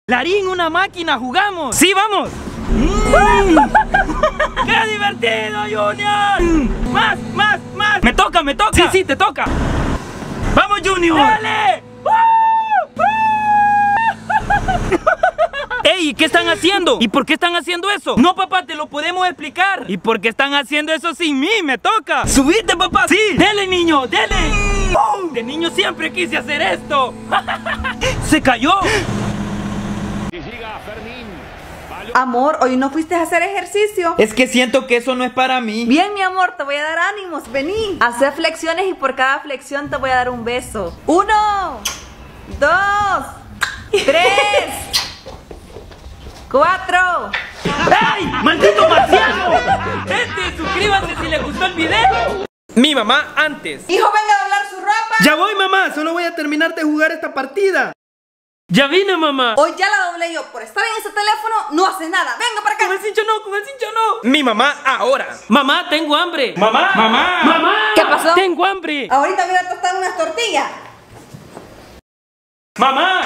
Larín, una máquina, jugamos. Sí, vamos. ¡Qué divertido, Junior! Más. Me toca. Sí, te toca. ¡Vamos, Junior! ¡Dale! ¡Ey! ¿Qué están haciendo? ¿Y por qué están haciendo eso? No, papá, te lo podemos explicar. ¿Y por qué están haciendo eso sin mí? ¡Me toca! ¡Subite, papá! ¡Sí! ¡Dele, niño! ¡Dele! De niño siempre quise hacer esto. ¡Se cayó! Amor, hoy no fuiste a hacer ejercicio. Es que siento que eso no es para mí. Bien, mi amor, te voy a dar ánimos. Vení. Hacer flexiones y por cada flexión te voy a dar un beso. 1, 2, 3, 4. ¡Ey! ¡Maldito marciano! Gente, suscríbanse si les gustó el video. Mi mamá antes. Hijo, venga a doblar su ropa. Ya voy, mamá, solo voy a terminar de jugar esta partida. Ya vine, mamá. Hoy ya la doblé yo. Por estar en ese teléfono no hace nada. Venga para acá. Con el cincho no. Mi mamá ahora. Mamá, tengo hambre. Mamá. ¿Qué pasó? Tengo hambre. Ahorita voy a tostar unas tortillas. Mamá.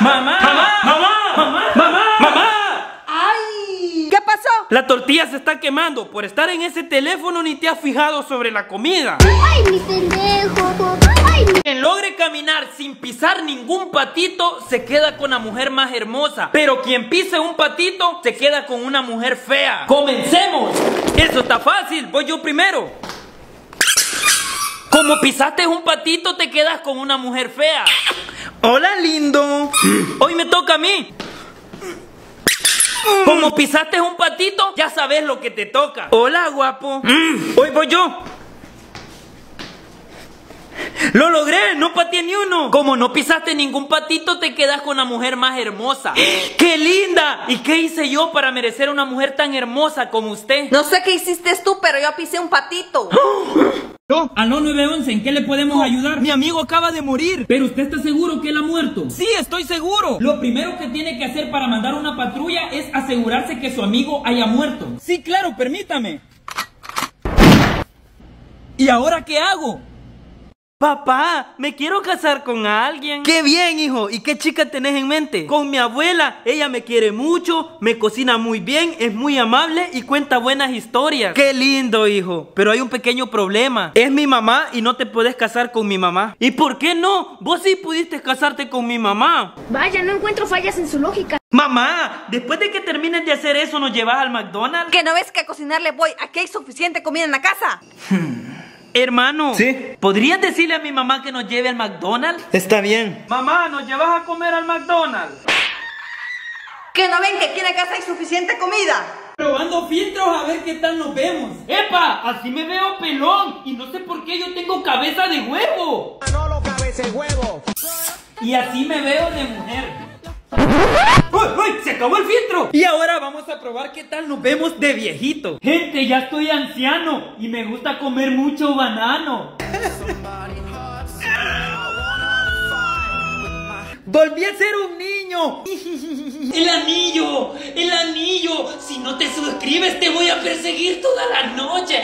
¡Ay! ¿Qué pasó? La tortilla se está quemando. Por estar en ese teléfono ni te has fijado sobre la comida. ¡Ay, mi pendejo! Quien logre caminar sin pisar ningún patito se queda con la mujer más hermosa. Pero quien pise un patito se queda con una mujer fea. ¡Comencemos! Eso está fácil, voy yo primero. Como pisaste un patito te quedas con una mujer fea. Hola, lindo. Hoy me toca a mí. Como pisaste un patito, ya sabes lo que te toca. Hola, guapo. Hoy voy yo. ¡Lo logré! ¡No pateé ni uno! Como no pisaste ningún patito, te quedas con la mujer más hermosa. ¡Qué linda! ¿Y qué hice yo para merecer una mujer tan hermosa como usted? No sé qué hiciste tú, pero yo pisé un patito. Aló 911, ¿en qué le podemos ayudar? Mi amigo acaba de morir. ¿Pero usted está seguro que él ha muerto? Sí, estoy seguro. Lo primero que tiene que hacer para mandar una patrulla es asegurarse que su amigo haya muerto. Sí, claro, permítame. ¿Y ahora qué hago? Papá, me quiero casar con alguien. ¡Qué bien, hijo! ¿Y qué chica tenés en mente? Con mi abuela. Ella me quiere mucho, me cocina muy bien, es muy amable y cuenta buenas historias. ¡Qué lindo, hijo! Pero hay un pequeño problema. Es mi mamá y no te puedes casar con mi mamá. ¿Y por qué no? Vos sí pudiste casarte con mi mamá. Vaya, no encuentro fallas en su lógica. Mamá, después de que termines de hacer eso, ¿nos llevas al McDonald's? ¿Que no ves que a cocinarle voy? Aquí hay suficiente comida en la casa. Hermano, ¿sí? ¿Podrías decirle a mi mamá que nos lleve al McDonald's? Está bien. Mamá, ¿nos llevas a comer al McDonald's? ¿Que no ven que aquí en la casa hay suficiente comida? Probando filtros a ver qué tal nos vemos. ¡Epa! Así me veo pelón. Y no sé por qué yo tengo cabeza de huevo. Manolo, cabeza de huevo. Y así me veo de mujer. ¡Uy! ¡Se acabó el filtro! Y ahora vamos a probar qué tal nos vemos de viejito. Gente, ya estoy anciano y me gusta comer mucho banano. ¡Volví a ser un niño! ¡El anillo! ¡El anillo! Si no te suscribes te voy a perseguir toda la noche.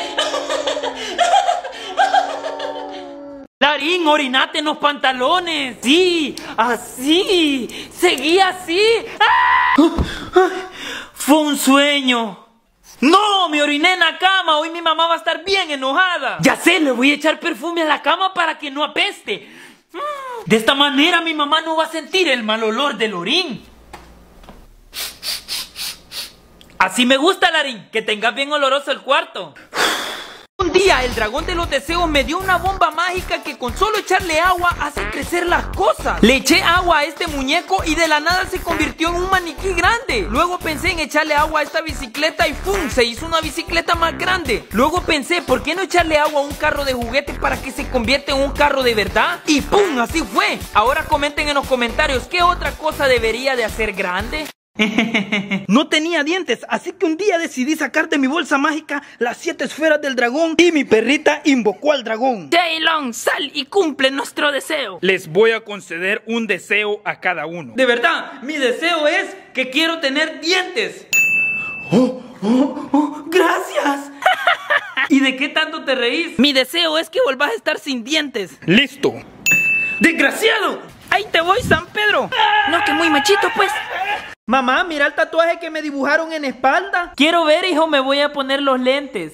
Larín, orinate en los pantalones. Sí, así. Seguí así. ¡Ah! Fue un sueño. No, me oriné en la cama. Hoy mi mamá va a estar bien enojada. Ya sé, le voy a echar perfume a la cama para que no apeste. De esta manera mi mamá no va a sentir el mal olor del orín. Así me gusta, Larín, que tengas bien oloroso el cuarto. Un día el dragón de los deseos me dio una bomba mágica que con solo echarle agua hace crecer las cosas. Le eché agua a este muñeco y de la nada se convirtió en un maniquí grande. Luego pensé en echarle agua a esta bicicleta y ¡pum! Se hizo una bicicleta más grande. Luego pensé, ¿por qué no echarle agua a un carro de juguete para que se convierta en un carro de verdad? Y ¡pum! Así fue. Ahora comenten en los comentarios ¿qué otra cosa debería de hacer grande? No tenía dientes, así que un día decidí sacar de mi bolsa mágica las 7 esferas del dragón y mi perrita invocó al dragón. Jaylon, sal y cumple nuestro deseo. Les voy a conceder un deseo a cada uno. De verdad, mi deseo es que quiero tener dientes. Gracias. ¿Y de qué tanto te reís? Mi deseo es que volvás a estar sin dientes. Listo. ¡Desgraciado! Ahí te voy, San Pedro. No, que muy machito, pues. Mamá, mira el tatuaje que me dibujaron en la espalda. Quiero ver, hijo, me voy a poner los lentes.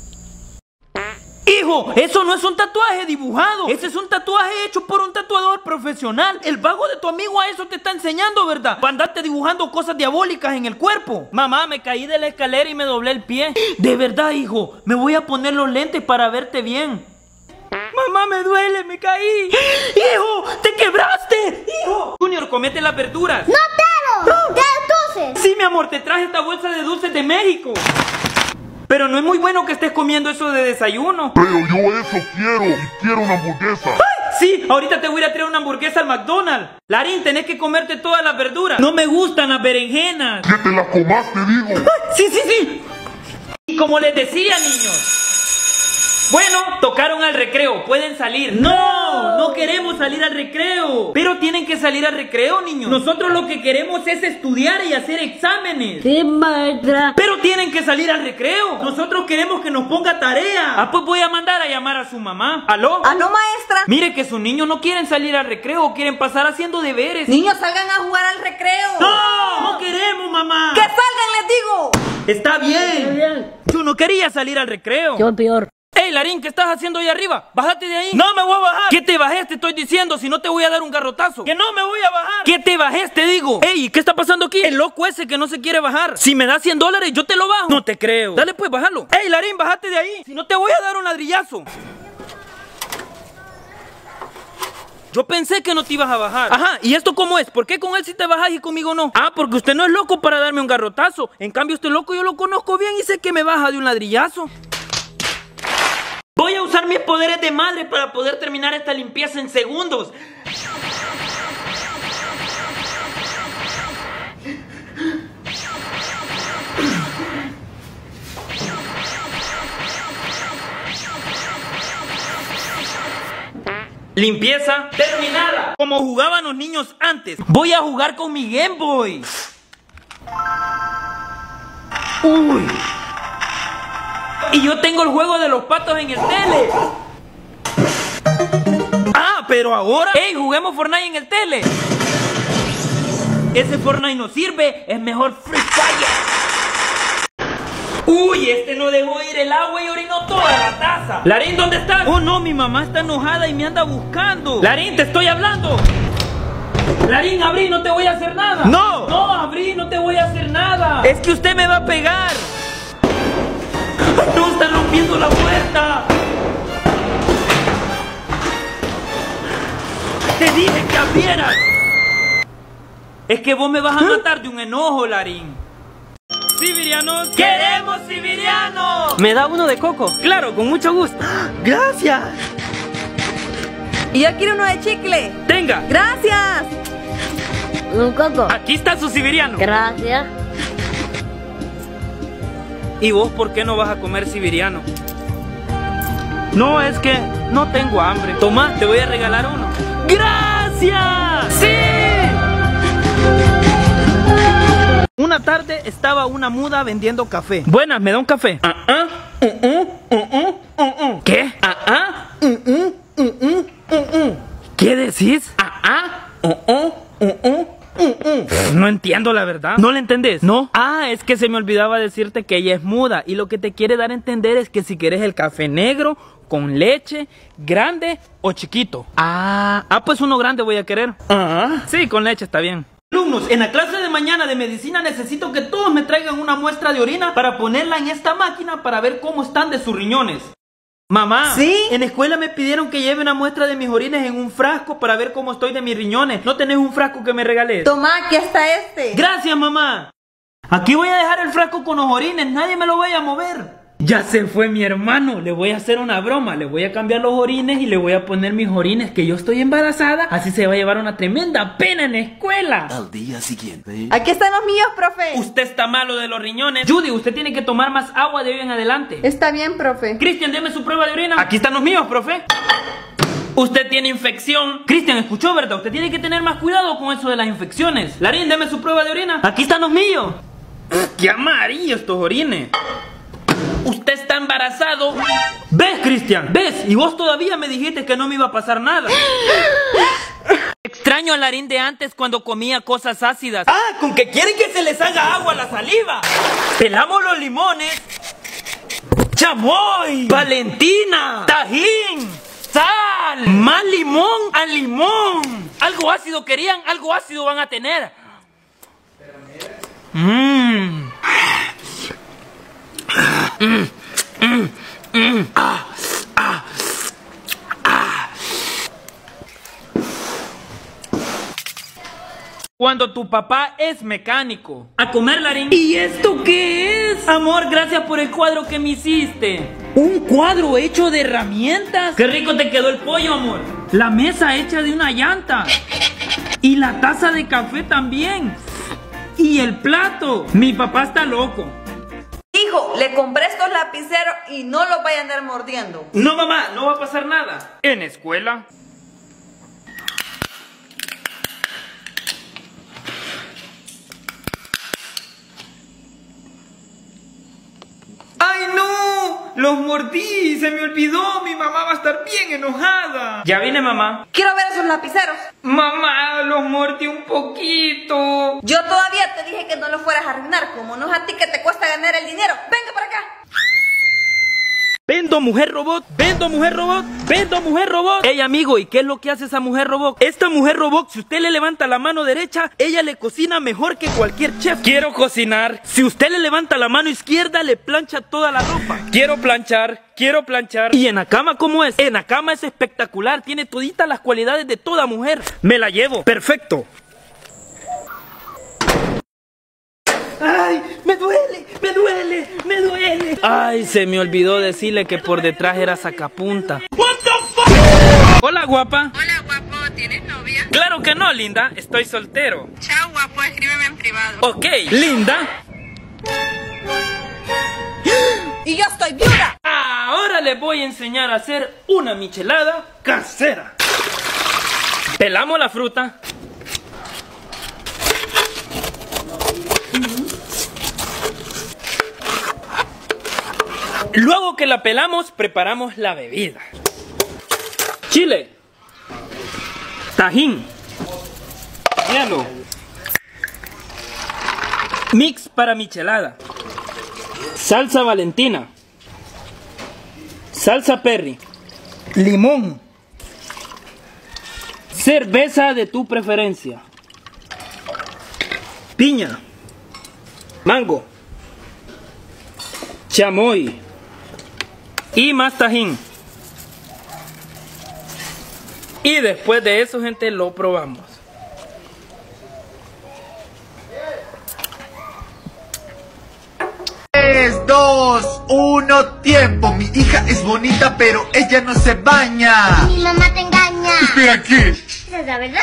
Hijo, eso no es un tatuaje dibujado. Ese es un tatuaje hecho por un tatuador profesional. El vago de tu amigo a eso te está enseñando, ¿verdad? Para andarte dibujando cosas diabólicas en el cuerpo. Mamá, me caí de la escalera y me doblé el pie. De verdad, hijo, me voy a poner los lentes para verte bien. Mamá, me duele, me caí. ¡Hijo! ¡Te quebraste! ¡Hijo! Junior, comete las verduras. ¡No quiero! ¡De dulces! Sí, mi amor, te traje esta bolsa de dulces de México. Pero no es muy bueno que estés comiendo eso de desayuno. Pero yo eso quiero, y quiero una hamburguesa. ¡Ay! Sí, ahorita te voy a ir a traer una hamburguesa al McDonald's. Larín, tenés que comerte todas las verduras. No me gustan las berenjenas. Que te la comas, te digo. ¡Ay! Sí, sí, sí. Y como les decía, niños, bueno, tocaron al recreo, pueden salir. No, no queremos salir al recreo. Pero tienen que salir al recreo, niños. Nosotros lo que queremos es estudiar y hacer exámenes. ¡Sí, maestra! Pero tienen que salir al recreo. Nosotros queremos que nos ponga tarea. Ah, pues voy a mandar a llamar a su mamá. ¿Aló? ¿Aló, maestra? Mire que sus niños no quieren salir al recreo, quieren pasar haciendo deberes. Niños, salgan a jugar al recreo. ¡No! ¡No queremos, mamá! ¡Que salgan, les digo! Está bien. Yo no quería salir al recreo. Yo peor. ¡Ey, Larín! ¿Qué estás haciendo ahí arriba? ¡Bájate de ahí! ¡No me voy a bajar! ¿Qué te bajes? Te estoy diciendo, si no te voy a dar un garrotazo. ¡Que no me voy a bajar! ¿Qué te bajes? Te digo. ¡Ey! ¿Qué está pasando aquí? El loco ese que no se quiere bajar. Si me das $100, yo te lo bajo. No te creo. Dale pues, bájalo. ¡Ey, Larín! ¡Bájate de ahí! Si no te voy a dar un ladrillazo. Yo pensé que no te ibas a bajar. Ajá, ¿y esto cómo es? ¿Por qué con él sí te bajas y conmigo no? Ah, porque usted no es loco para darme un garrotazo. En cambio, este loco yo lo conozco bien y sé que me baja de un ladrillazo. Voy a usar mis poderes de madre para poder terminar esta limpieza en segundos. Limpieza terminada. Como jugaban los niños antes. Voy a jugar con mi Game Boy. Uy. Y yo tengo el juego de los patos en el tele. Ah, pero ahora... ¡Ey! Juguemos Fortnite en el tele. Ese Fortnite no sirve. Es mejor Free Fire. Uy, este no dejó ir el agua y orinó toda la taza. Larín, ¿dónde estás? Oh no, mi mamá está enojada y me anda buscando. Larín, te estoy hablando. Larín, abrí, no te voy a hacer nada. No. No, abrí, no te voy a hacer nada. Es que usted me va a pegar. ¡No, están rompiendo la puerta! ¡Te dije que abrieras! Es que vos me vas a matar de un enojo, Larín. ¡Siberianos! ¡Queremos siberianos! ¿Me da uno de coco? Claro, con mucho gusto. ¡Gracias! Y yo quiero uno de chicle. ¡Tenga! ¡Gracias! Un coco. Aquí está su siberiano. Gracias. ¿Y vos por qué no vas a comer siberiano? No, es que no tengo hambre. Toma, te voy a regalar uno. ¡Gracias! ¡Sí! Una tarde estaba una muda vendiendo café. Buenas, ¿me da un café? ¿Qué? ¿Qué decís? No entiendo la verdad. ¿No le entendés? ¿No? Ah, es que se me olvidaba decirte que ella es muda. Y lo que te quiere dar a entender es que si quieres el café negro, con leche, grande o chiquito. Pues uno grande voy a querer. Sí, con leche está bien. Alumnos, en la clase de mañana de medicina necesito que todos me traigan una muestra de orina para ponerla en esta máquina para ver cómo están de sus riñones. Mamá, ¿sí? En la escuela me pidieron que lleve una muestra de mis orines en un frasco para ver cómo estoy de mis riñones. ¿No tenés un frasco que me regales? Toma, aquí está este. Gracias, mamá. Aquí voy a dejar el frasco con los orines, nadie me lo vaya a mover. Ya se fue mi hermano, le voy a hacer una broma. Le voy a cambiar los orines y le voy a poner mis orines que yo estoy embarazada. Así se va a llevar una tremenda pena en la escuela. Al día siguiente. Aquí están los míos, profe. Usted está malo de los riñones. Judy, usted tiene que tomar más agua de hoy en adelante. Está bien, profe. Cristian, deme su prueba de orina. Aquí están los míos, profe. Usted tiene infección. Cristian, escuchó, ¿verdad? Usted tiene que tener más cuidado con eso de las infecciones. Larín, deme su prueba de orina. Aquí están los míos. ¡Qué amarillo estos orines! Usted está embarazado. ¿Ves, Cristian? ¿Ves? Y vos todavía me dijiste que no me iba a pasar nada. Extra Extraño al Larín de antes cuando comía cosas ácidas. Ah, con que quieren que se les haga agua a la saliva. Pelamos los limones. ¡Chamoy! ¡Valentina! ¡Tajín! ¡Sal! ¡Más limón a limón! Algo ácido querían, algo ácido van a tener. Cuando tu papá es mecánico. A comer, Larín. ¿Y esto qué es? Amor, gracias por el cuadro que me hiciste. ¿Un cuadro hecho de herramientas? Qué rico te quedó el pollo, amor. La mesa hecha de una llanta. Y la taza de café también. Y el plato. Mi papá está loco. Hijo, le compré estos lapiceros y no los vayan a andar mordiendo. No, mamá, no va a pasar nada. ¿En escuela? ¡Ay, no! ¡Los mordí! ¡Se me olvidó! ¡Mi mamá va a estar bien enojada! Ya vine, mamá. Quiero ver esos lapiceros. Mamá, los mordí un poquito. Yo todavía te dije que no los fueras a arruinar. Como no es a ti que te cuesta ganar el dinero. Venga para acá. Vendo mujer robot, vendo mujer robot, vendo mujer robot. Ey, amigo, ¿y qué es lo que hace esa mujer robot? Esta mujer robot, si usted le levanta la mano derecha, ella le cocina mejor que cualquier chef. Quiero cocinar. Si usted le levanta la mano izquierda, le plancha toda la ropa. Quiero planchar, quiero planchar. ¿Y en la cama cómo es? En la cama es espectacular, tiene toditas las cualidades de toda mujer. Me la llevo, perfecto. ¡Ay! ¡Me duele! ¡Me duele! ¡Me duele! Ay, se me olvidó decirle que por detrás era sacapunta. What the fuck? Hola, guapa. Hola, guapo, ¿tienes novia? Claro que no, linda. Estoy soltero. Chao, guapo, escríbeme en privado. Ok, linda. Y yo estoy viuda. Ahora les voy a enseñar a hacer una michelada casera. Pelamos la fruta. Luego que la pelamos, preparamos la bebida. Chile. Tajín. Hielo. Mix para michelada. Salsa Valentina. Salsa Perry. Limón. Cerveza de tu preferencia. Piña. Mango. Chamoy. Y más tajín. Y después de eso, gente, lo probamos. 3, 2, 1, tiempo. Mi hija es bonita, pero ella no se baña. Mi mamá te engaña. Espera, ¿qué? ¿Esa es la verdad?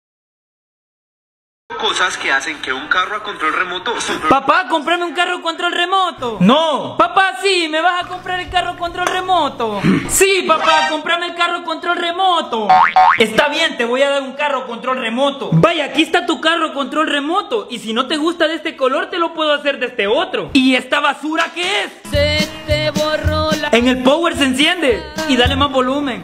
Cosas que hacen que un carro a control remoto... Papá, cómprame un carro control remoto. No. Papá, sí, ¿me vas a comprar el carro control remoto? Sí, papá, cómprame el carro control remoto. Está bien, te voy a dar un carro control remoto. Vaya, aquí está tu carro control remoto. Y si no te gusta de este color, te lo puedo hacer de este otro. ¿Y esta basura qué es? Se te borró la... En el power se enciende. Y dale más volumen.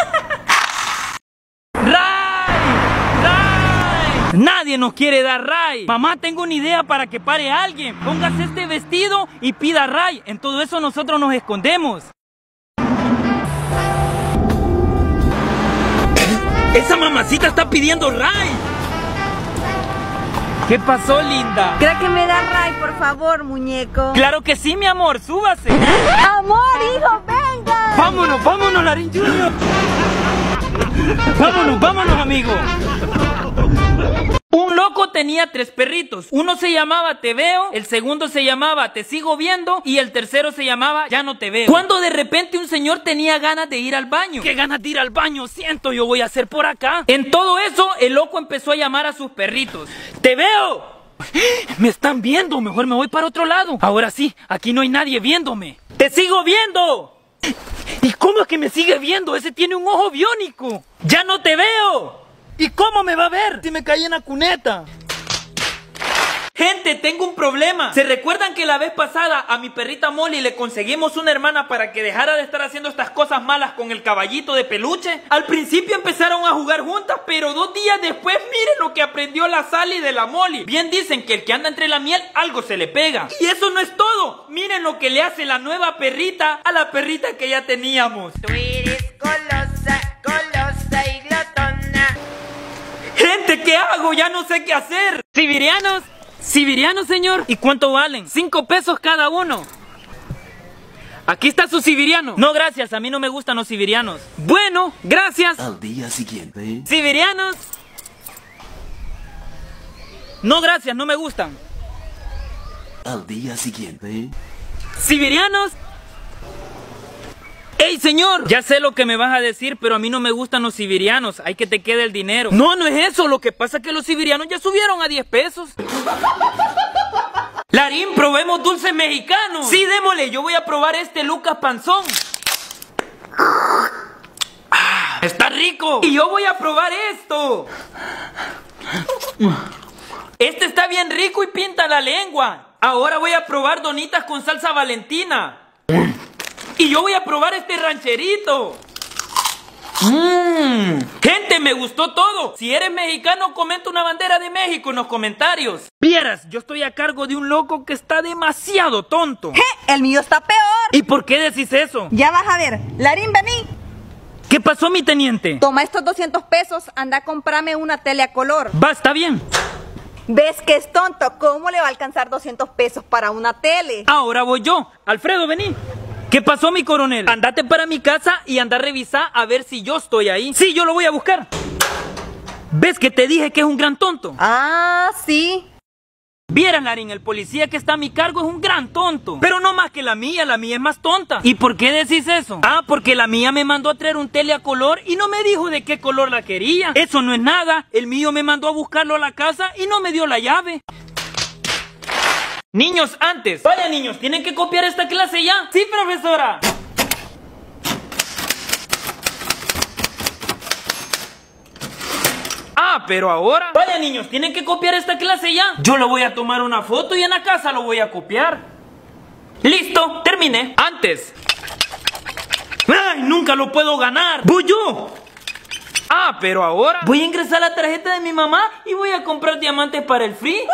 Nadie nos quiere dar ray. Mamá, tengo una idea para que pare a alguien. Póngase este vestido y pida ray. En todo eso nosotros nos escondemos. Esa mamacita está pidiendo ray. ¿Qué pasó, linda? ¿Cree que me da ray, por favor, muñeco? Claro que sí, mi amor, súbase. Amor, hijo, venga. Vámonos, vámonos, Larín Junior. Vámonos, vámonos, amigo. Un loco tenía 3 perritos. Uno se llamaba Te Veo, el segundo se llamaba Te Sigo Viendo y el tercero se llamaba Ya No Te Veo. Cuando de repente un señor tenía ganas de ir al baño. ¿Qué ganas de ir al baño siento? Yo voy a hacer por acá. En todo eso, el loco empezó a llamar a sus perritos. ¡Te veo! Me están viendo, mejor me voy para otro lado. Ahora sí, aquí no hay nadie viéndome. ¡Te sigo viendo! ¿Y cómo es que me sigue viendo? Ese tiene un ojo biónico. ¡Ya no te veo! ¿Y cómo me va a ver si me caí en la cuneta? Gente, tengo un problema. ¿Se recuerdan que la vez pasada a mi perrita Molly le conseguimos una hermana para que dejara de estar haciendo estas cosas malas con el caballito de peluche? Al principio empezaron a jugar juntas, pero 2 días después miren lo que aprendió la Sally de la Molly. Bien dicen que el que anda entre la miel algo se le pega. Y eso no es todo. Miren lo que le hace la nueva perrita a la perrita que ya teníamos. Tú eres golosa, golosa y glotona. Gente, ¿qué hago? Ya no sé qué hacer. ¿Siberianos? ¿Siberianos, señor? ¿Y cuánto valen? 5 pesos cada uno. Aquí está su siberiano. No, gracias, a mí no me gustan los siberianos. Bueno, gracias. Al día siguiente. ¿Siberianos? No, gracias, no me gustan. Al día siguiente. ¿Siberianos? ¡Ey, señor! Ya sé lo que me vas a decir, pero a mí no me gustan los siberianos. Hay que te quede el dinero. No, no es eso. Lo que pasa es que los siberianos ya subieron a 10 pesos. Larín, probemos dulces mexicanos. Sí, démosle. Yo voy a probar este Lucas Panzón. Está rico. Y yo voy a probar esto. Este está bien rico y pinta la lengua. Ahora voy a probar donitas con salsa Valentina. Y yo voy a probar este rancherito. Gente, me gustó todo. Si eres mexicano, comenta una bandera de México en los comentarios. Vieras, yo estoy a cargo de un loco que está demasiado tonto. El mío está peor. ¿Y por qué decís eso? Ya vas a ver. Larín, vení. ¿Qué pasó, mi teniente? Toma estos 200 pesos, anda a comprarme una tele a color. Va, está bien. ¿Ves que es tonto? ¿Cómo le va a alcanzar 200 pesos para una tele? Ahora voy yo. Alfredo, vení. ¿Qué pasó, mi coronel? Andate para mi casa y anda a revisar a ver si yo estoy ahí. Sí, yo lo voy a buscar. ¿Ves que te dije que es un gran tonto? Ah, sí. Vieran, Larín, el policía que está a mi cargo es un gran tonto. Pero no más que la mía es más tonta. ¿Y por qué decís eso? Ah, porque la mía me mandó a traer un tele a color y no me dijo de qué color la quería. Eso no es nada. El mío me mandó a buscarlo a la casa y no me dio la llave. Niños, antes. Vaya, niños, ¿tienen que copiar esta clase ya? Sí, profesora. Ah, pero ahora. Vaya, niños, ¿tienen que copiar esta clase ya? Yo lo voy a tomar una foto y en la casa lo voy a copiar. Listo, terminé. Antes. ¡Ay, nunca lo puedo ganar! ¡Voy yo! Ah, pero ahora voy a ingresar la tarjeta de mi mamá y voy a comprar diamantes para el free.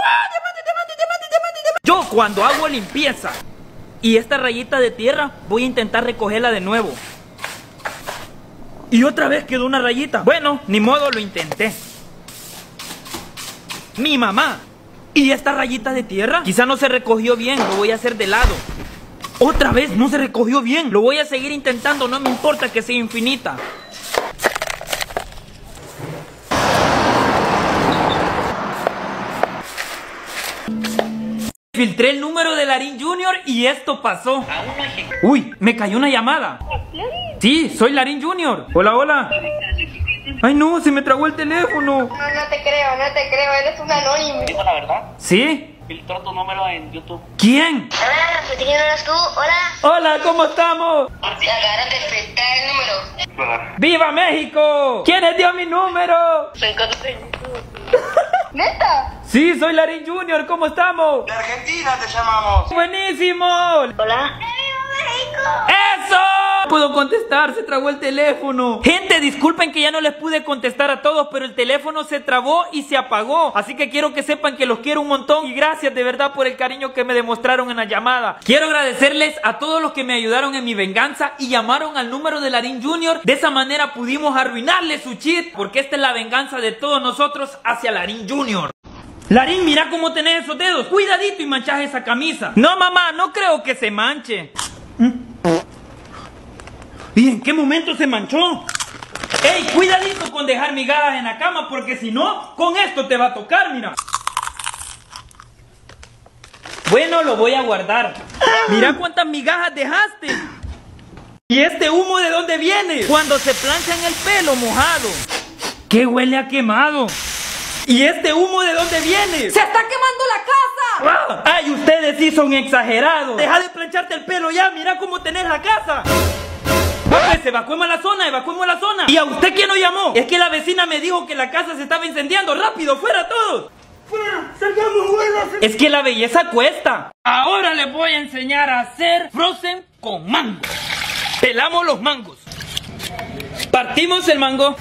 Yo cuando hago limpieza y esta rayita de tierra voy a intentar recogerla de nuevo. Y otra vez quedó una rayita. Bueno, ni modo, lo intenté. Mi mamá. ¿Y esta rayita de tierra? Quizá no se recogió bien, lo voy a hacer de lado. Otra vez no se recogió bien. Lo voy a seguir intentando, no me importa que sea infinita. Filtré el número de Larín Junior y esto pasó. Uy, me cayó una llamada. Sí, soy Larín Junior. Hola, hola. Ay, no, se me trabó el teléfono. No te creo, eres un anónimo. ¿Digo la verdad? ¿Sí? Filtró tu número en YouTube. ¿Quién? Hola, pues ¿quién eres tú? Hola. Hola, ¿cómo estamos? Acaban de filtrar el número. ¡Viva México! ¿Quién les dio mi número? Lo encontré en YouTube. ¿Neta? Sí, soy Larín Junior, ¿cómo estamos? De Argentina te llamamos. ¡Buenísimo! Hola. ¡Eso! Puedo contestar, se trabó el teléfono. Gente, disculpen que ya no les pude contestar a todos, pero el teléfono se trabó y se apagó. Así que quiero que sepan que los quiero un montón y gracias de verdad por el cariño que me demostraron en la llamada. Quiero agradecerles a todos los que me ayudaron en mi venganza y llamaron al número de Larín Junior. De esa manera pudimos arruinarle su cheat, porque esta es la venganza de todos nosotros hacia Larín Junior. Larín, mira cómo tenés esos dedos. Cuidadito y manchás esa camisa. No, mamá, no creo que se manche. ¿Y en qué momento se manchó? ¡Ey, cuidadito con dejar migajas en la cama! Porque si no, con esto te va a tocar, mira. Bueno, lo voy a guardar. Mira cuántas migajas dejaste. ¿Y este humo de dónde viene? Cuando se planchan el pelo mojado. ¿Qué huele a quemado? ¿Y este humo de dónde viene? ¡Se está quemando la casa! ¡Ay, ustedes sí son exagerados! Deja de plancharte el pelo ya, mira cómo tenés la casa. Pues evacuemos la zona, evacuemos la zona. ¿Y a usted quién lo llamó? Es que la vecina me dijo que la casa se estaba incendiando. ¡Rápido, fuera todos! Es que la belleza cuesta. Ahora les voy a enseñar a hacer frozen con mango. Pelamos los mangos. Partimos el mango.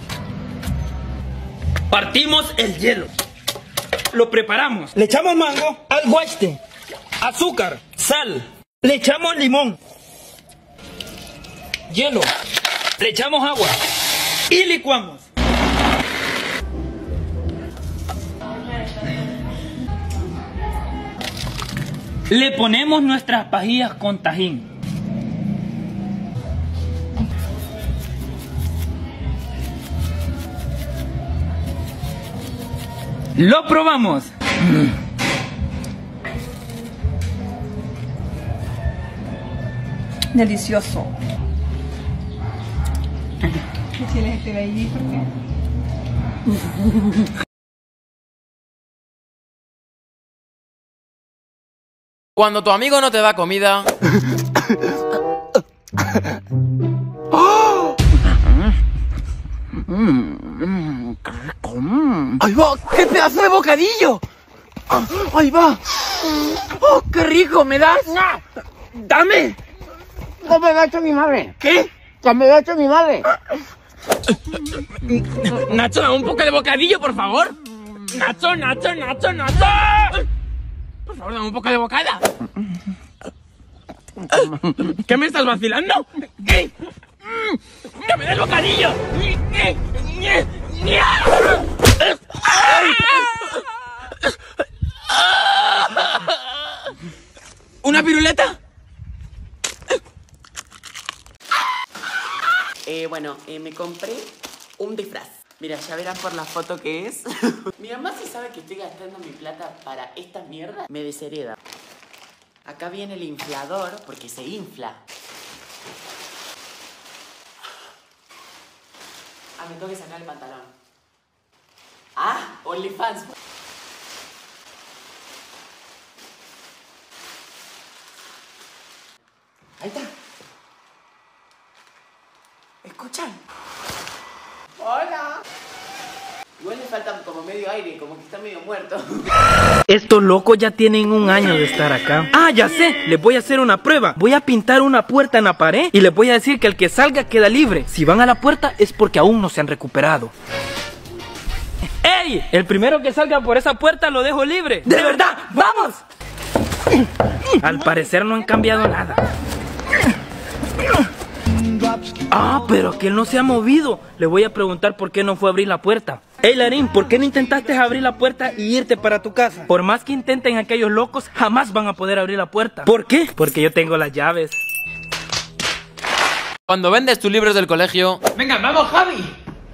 Partimos el hielo. Lo preparamos. Le echamos mango, alguaste, azúcar, sal. Le echamos limón, hielo. Le echamos agua y licuamos. Le ponemos nuestras pajillas con tajín. Lo probamos. Delicioso. ¿Qué tienes este baby? ¿Por qué? Cuando tu amigo no te da comida. ¡Ahí va! ¡Qué pedazo de bocadillo! ¡Ahí va! ¡Oh, qué rico! ¿Me das? ¡Dame! ¿Qué me ha hecho mi madre? ¿Qué? ¿Qué me ha hecho mi madre? Nacho, dame un poco de bocadillo, por favor. Nacho, Nacho, Nacho, Nacho. Por favor, dame un poco de bocada. ¿Qué me estás vacilando? ¿Qué? ¡Que me des bocadillo! ¿Una piruleta? Bueno, me compré un disfraz. Mira, ya verás por la foto que es. Mi mamá, si sabe que estoy gastando mi plata para esta mierda, me deshereda. Acá viene el inflador, porque se infla. Ah, me tengo que sacar el pantalón. Ah, OnlyFans. Ahí está. ¿Escuchan? Hola. Igual le falta como medio aire, como que está medio muerto. Estos locos ya tienen un año de estar acá. Ah, ya sé, les voy a hacer una prueba. Voy a pintar una puerta en la pared y les voy a decir que el que salga queda libre. Si van a la puerta es porque aún no se han recuperado. ¡Ey! El primero que salga por esa puerta lo dejo libre. ¡De verdad! ¡Vamos! Al parecer no han cambiado nada. Ah, pero aquel no se ha movido. Le voy a preguntar por qué no fue a abrir la puerta. Hey Larín, ¿por qué no intentaste abrir la puerta y irte para tu casa? Por más que intenten aquellos locos, jamás van a poder abrir la puerta. ¿Por qué? Porque yo tengo las llaves. Cuando vendes tus libros del colegio... Venga, vamos, Javi.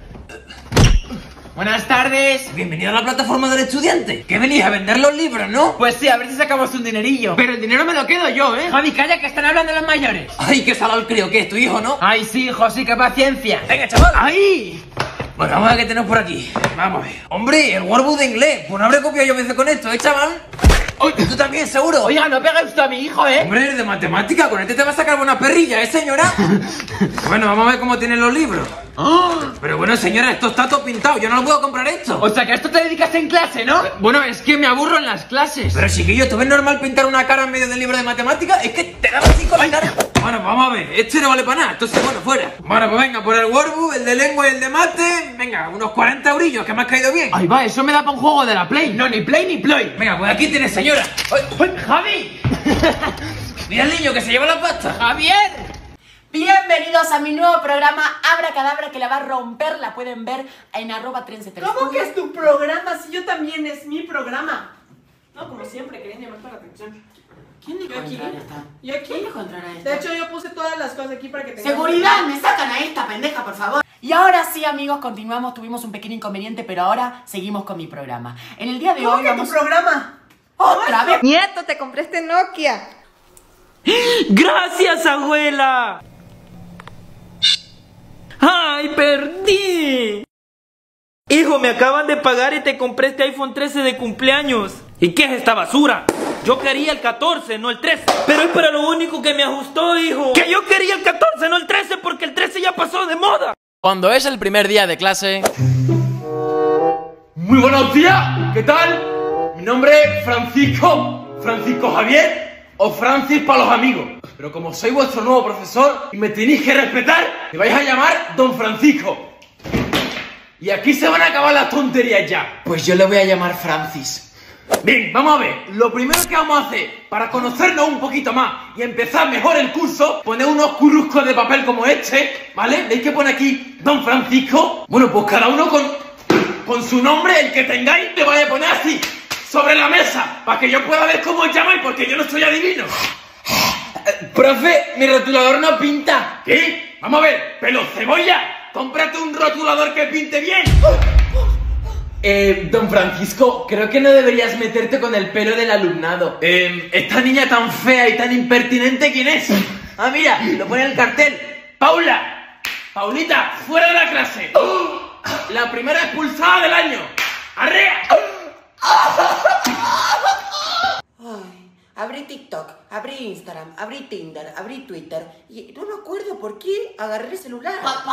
Buenas tardes. Bienvenido a la plataforma del estudiante. ¿Qué venís a vender los libros, no? Pues sí, a ver si sacamos un dinerillo. Pero el dinero me lo quedo yo, ¿eh? Javi, calla, que están hablando los mayores. Ay, qué salado el crío, ¿qué es tu hijo, no? Ay, sí, hijo, sí, qué paciencia. Venga, chaval. ¡Ay! Bueno, vamos a ver qué tenemos por aquí. Vamos a ver. Hombre, el workbook de inglés. Pues no habré copiado yo veces con esto, ¿eh, chaval? Uy, ¿tú también, seguro? Oiga, no pegue usted a mi hijo, ¿eh? Hombre, de matemática, con este te va a sacar buena perrilla, ¿eh, señora? Bueno, vamos a ver cómo tienen los libros. Pero bueno, señora, esto está todo pintado, yo no lo puedo comprar esto. O sea, que a esto te dedicas en clase, ¿no? Bueno, es que me aburro en las clases. Pero chiquillo, ¿tú ves normal pintar una cara en medio del libro de matemáticas? Es que te da así con la cara. Bueno, vamos a ver, este no vale para nada, entonces bueno, fuera. Bueno, pues venga, por el workbook, el de lengua y el de mate, venga, unos 40 eurillos, que me has caído bien. Ahí va, eso me da para un juego de la Play. No, ni Play ni Play. Venga, pues aquí tienes, señora. ¡Ay, Javi! Mira el niño que se lleva la pasta. ¡Javier! Bienvenidos a mi nuevo programa Abracadabra, que la va a romper. La pueden ver en @trense3. ¿Cómo que es tu programa? Si yo también es mi programa. No, como siempre, querían llamar para la atención. ¿Quién dijo entrar a esta? ¿Yo aquí? ¿Quién dijo entrar a esta? De hecho, yo puse todas las cosas aquí para que tengan... ¡Seguridad! ¡Me sacan a esta pendeja, por favor! Y ahora sí, amigos, continuamos. Tuvimos un pequeño inconveniente, pero ahora seguimos con mi programa. En el día de hoy vamos... tu programa? ¡Otra vez! Nieto, te compré este Nokia. ¡Gracias, abuela! ¡Ay, perdí! Hijo, me acaban de pagar y te compré este iPhone 13 de cumpleaños. ¿Y qué es esta basura? Yo quería el 14, no el 13. Pero es para lo único que me ajustó, hijo. Que yo quería el 14, no el 13, porque el 13 ya pasó de moda. Cuando es el primer día de clase... Muy buenos días, ¿qué tal? Mi nombre es Francisco Javier o Francis para los amigos. Pero como soy vuestro nuevo profesor y me tenéis que respetar, me vais a llamar Don Francisco. Y aquí se van a acabar las tonterías ya. Pues yo le voy a llamar Francis. Bien, vamos a ver. Lo primero que vamos a hacer para conocernos un poquito más y empezar mejor el curso, poner unos curruscos de papel como este, ¿vale? ¿Veis que pone aquí Don Francisco? Bueno, pues cada uno con su nombre, el que tengáis, te vais a poner así, sobre la mesa, para que yo pueda ver cómo os llamáis, porque yo no soy adivino. Profe, mi rotulador no pinta. ¿Qué? Vamos a ver, pelo cebolla, cómprate un rotulador que pinte bien. Don Francisco, creo que no deberías meterte con el pelo del alumnado. Esta niña tan fea y tan impertinente, ¿quién es? Ah, mira, lo pone en el cartel. ¡Paula! ¡Paulita, fuera de la clase! La primera expulsada del año. ¡Arrea! Ay, abrí TikTok, abrí Instagram, abrí Tinder, abrí Twitter y no me acuerdo por qué agarré el celular. ¡Papá!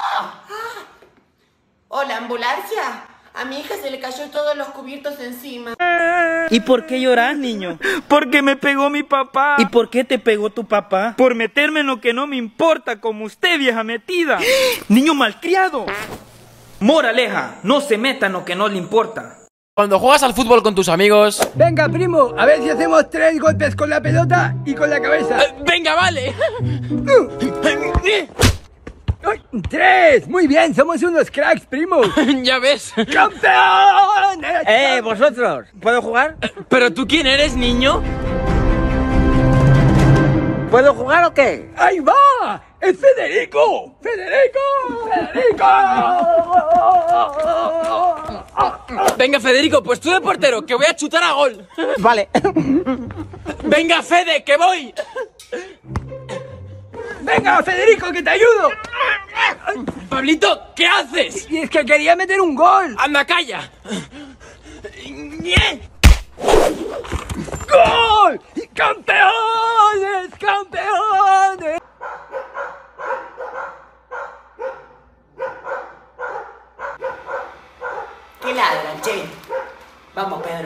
Hola, ambulancia. A mi hija se le cayó todos los cubiertos encima. ¿Y por qué lloras, niño? Porque me pegó mi papá. ¿Y por qué te pegó tu papá? Por meterme en lo que no me importa, como usted, vieja metida. Niño malcriado. Moraleja, no se meta en lo que no le importa. Cuando juegas al fútbol con tus amigos... Venga, primo, a ver si hacemos 3 golpes con la pelota y con la cabeza. Venga, vale. 3, muy bien, somos unos cracks, primo. Ya ves. ¡Campeones! Vosotros, ¿puedo jugar? ¿Pero tú quién eres, niño? ¿Puedo jugar o qué? ¡Ahí va! ¡Es Federico! ¡Federico! Venga, Federico, pues tú de portero, que voy a chutar a gol. Vale. Venga, Fede, que voy. ¡Venga, Federico, que te ayudo! Pablito, ¿qué haces? Y es que quería meter un gol. Anda, calla. ¡Gol! ¡Campeones! ¡Campeones! ¿Qué ladran, che? Vamos, Pedro.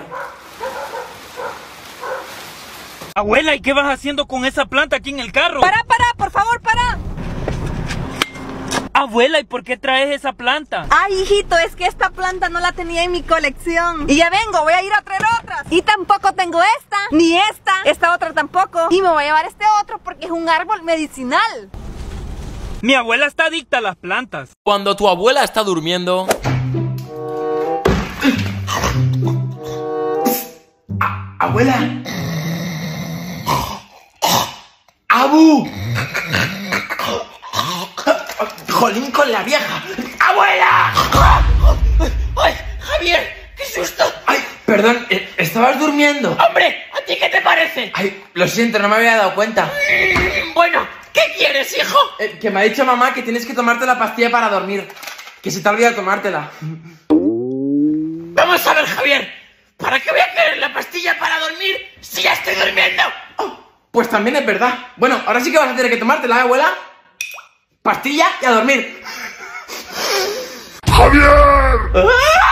Abuela, ¿y qué vas haciendo con esa planta aquí en el carro? ¡Para, por favor, para! Abuela, ¿y por qué traes esa planta? Ay, hijito, es que esta planta no la tenía en mi colección. Y ya vengo, voy a ir a traer otras. Y tampoco tengo esta, ni esta otra tampoco. Y me voy a llevar este otro porque es un árbol medicinal. Mi abuela está adicta a las plantas. Cuando tu abuela está durmiendo... Abuela. ¡Abu! ¡Jolín con la vieja! ¡Abuela! ¡Ay, Javier! ¡Qué susto! ¡Ay, perdón! ¿Estabas durmiendo? ¡Hombre! ¿A ti qué te parece? Ay, lo siento, no me había dado cuenta. Bueno, ¿qué quieres, hijo? Que me ha dicho mamá que tienes que tomarte la pastilla para dormir. Que se te ha olvidado tomártela. Vamos a ver, Javier. ¿Para qué voy a querer la pastilla para dormir si ya estoy durmiendo? Oh, pues también es verdad. Bueno, ahora sí que vas a tener que tomártela, abuela. Pastilla y a dormir. ¡Javier!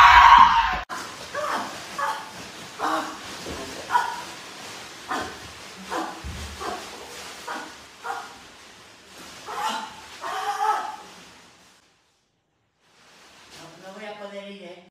No voy a poder ir, ¿eh?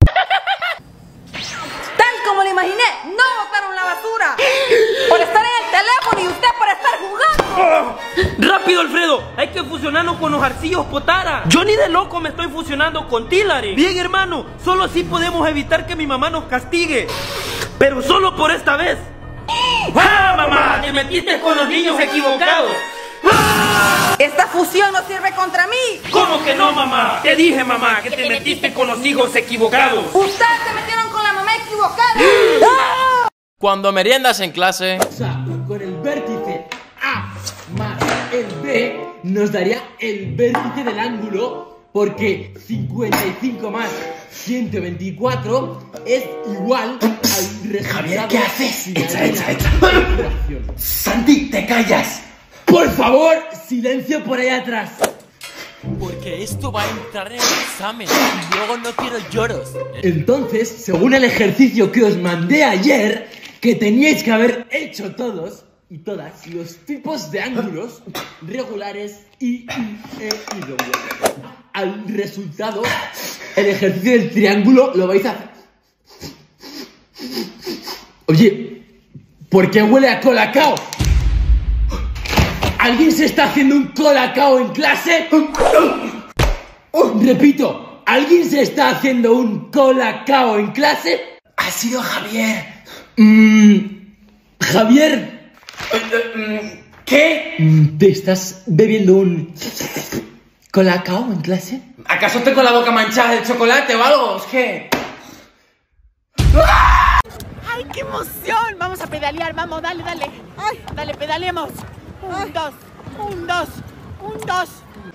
Tal como lo imaginé, no botaron la basura. Por estar en el teléfono y usted por estar jugando. ¡Rápido, Alfredo! Hay que fusionarnos con los arcillos Potara. Yo ni de loco me estoy fusionando con Tilare. Bien, hermano, solo así podemos evitar que mi mamá nos castigue. Pero solo por esta vez. ¡Ah, mamá! ¡Te metiste con los niños equivocados! ¡Ah! Esta fusión no sirve contra mí. ¿Cómo que no, mamá? Te dije, mamá, que te metiste con los hijos equivocados. Ustedes se metieron con la mamá equivocada. ¡Ah! Cuando meriendas en clase... O sea, con el vértice A más el B nos daría el vértice del ángulo, porque 55 más 124 es igual al resultado. Javier, ¿qué haces? Echa. Santi, te callas. Por favor, silencio por ahí atrás. Porque esto va a entrar en el examen y luego no quiero lloros. Entonces, según el ejercicio que os mandé ayer, que teníais que haber hecho todos y todas los tipos de ángulos regulares y irregulares. Al resultado, el ejercicio del triángulo lo vais a hacer. Oye, ¿por qué huele a colacao? ¿Alguien se está haciendo un colacao en clase? Repito, ¿alguien se está haciendo un colacao en clase? Ha sido Javier. Javier. ¿Qué? ¿Te estás bebiendo un colacao en clase? ¿Acaso tengo la boca manchada de chocolate o algo? Es que... ¡Ay, qué emoción! Vamos a pedalear, vamos, dale, dale. ¡Ay! Dale, pedaleemos. 1, 2, 1, 2, 1, 2.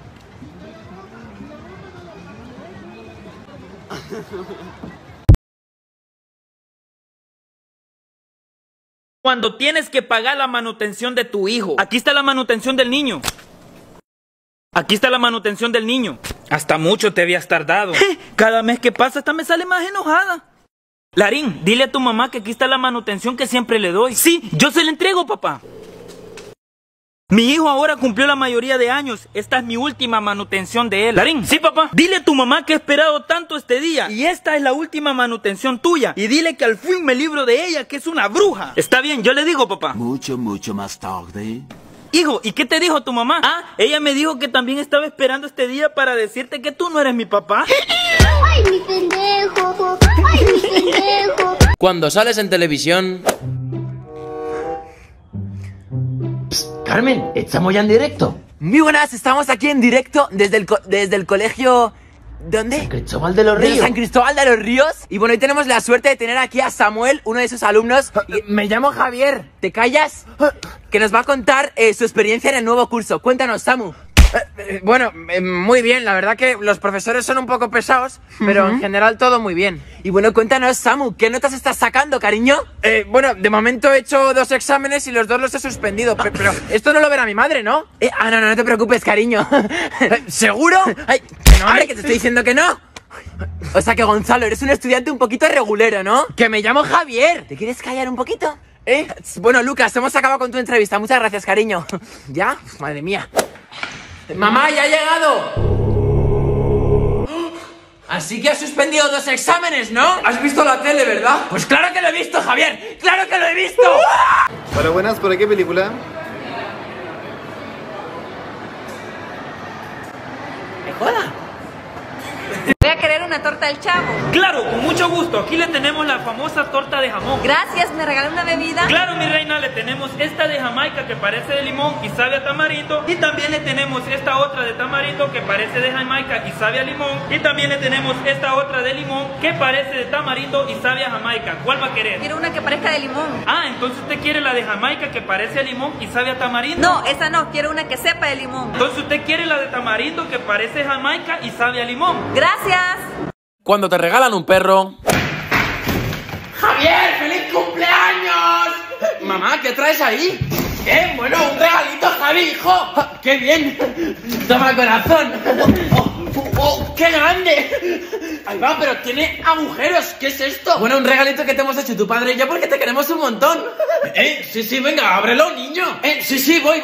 Cuando tienes que pagar la manutención de tu hijo. Aquí está la manutención del niño. Aquí está la manutención del niño. Hasta mucho te habías tardado. Cada mes que pasa esta me sale más enojada. Larín, dile a tu mamá que aquí está la manutención que siempre le doy. Sí, yo se la entrego, papá. Mi hijo ahora cumplió la mayoría de años. Esta es mi última manutención de él. Larín, sí, papá. Dile a tu mamá que he esperado tanto este día. Y esta es la última manutención tuya. Y dile que al fin me libro de ella, que es una bruja. Está bien, yo le digo, papá. Mucho más tarde. Hijo, ¿y qué te dijo tu mamá? Ah, ella me dijo que también estaba esperando este día para decirte que tú no eres mi papá. ¡Ay, mi pendejo! ¡Ay, mi pendejo! Cuando sales en televisión... Carmen, estamos ya en directo. Muy buenas, estamos aquí en directo desde el colegio... ¿Dónde? San Cristóbal de los De Ríos. San Cristóbal de los Ríos. Y bueno, hoy tenemos la suerte de tener aquí a Samuel, uno de sus alumnos. Me llamo Javier. ¿Te callas? Que nos va a contar su experiencia en el nuevo curso. Cuéntanos, Samu. Bueno, muy bien, la verdad que los profesores son un poco pesados, pero en general todo muy bien. Y bueno, cuéntanos, Samu, ¿qué notas estás sacando, cariño? Bueno, de momento he hecho 2 exámenes y los 2 los he suspendido, pero esto no lo verá mi madre, ¿no? No te preocupes, cariño. ¿Seguro? Ay, no, hombre, que te estoy diciendo que no. O sea que, Gonzalo, eres un estudiante un poquito regulero, ¿no? Que me llamo Javier. ¿Te quieres callar un poquito? Bueno, Lucas, hemos acabado con tu entrevista. Muchas gracias, cariño. ¿Ya? Madre mía. ¡Mamá, ya ha llegado! Así que has suspendido 2 exámenes, ¿no? Has visto la tele, ¿verdad? Pues claro que lo he visto, Javier. ¡Claro que lo he visto! Hola, buenas, ¿para qué película? ¿Me joda? Voy a querer una torta del Chavo. Claro, con mucho gusto. Aquí le tenemos la famosa torta de jamón. Gracias, ¿me regaló una bebida? Claro, mi reina, le tenemos esta de Jamaica que parece de limón y sabe a tamarindo. Y también le tenemos esta otra de tamarindo que parece de Jamaica y sabe a limón. Y también le tenemos esta otra de limón que parece de tamarindo y sabe a Jamaica. ¿Cuál va a querer? Quiero una que parezca de limón. Ah, entonces usted quiere la de Jamaica que parece a limón y sabe a tamarindo. No, esa no, quiero una que sepa de limón. Entonces usted quiere la de tamarindo que parece Jamaica y sabe a limón. Gracias. Cuando te regalan un perro... ¡Javier, feliz cumpleaños! Mamá, ¿qué traes ahí? ¿Qué? Bueno, un regalito, Javi, hijo. ¡Qué bien! Toma, corazón. ¡Oh, qué grande! Ahí va, pero tiene agujeros. ¿Qué es esto? Bueno, un regalito que te hemos hecho tu padre y yo porque te queremos un montón. Sí, venga, ábrelo, niño. Sí, voy.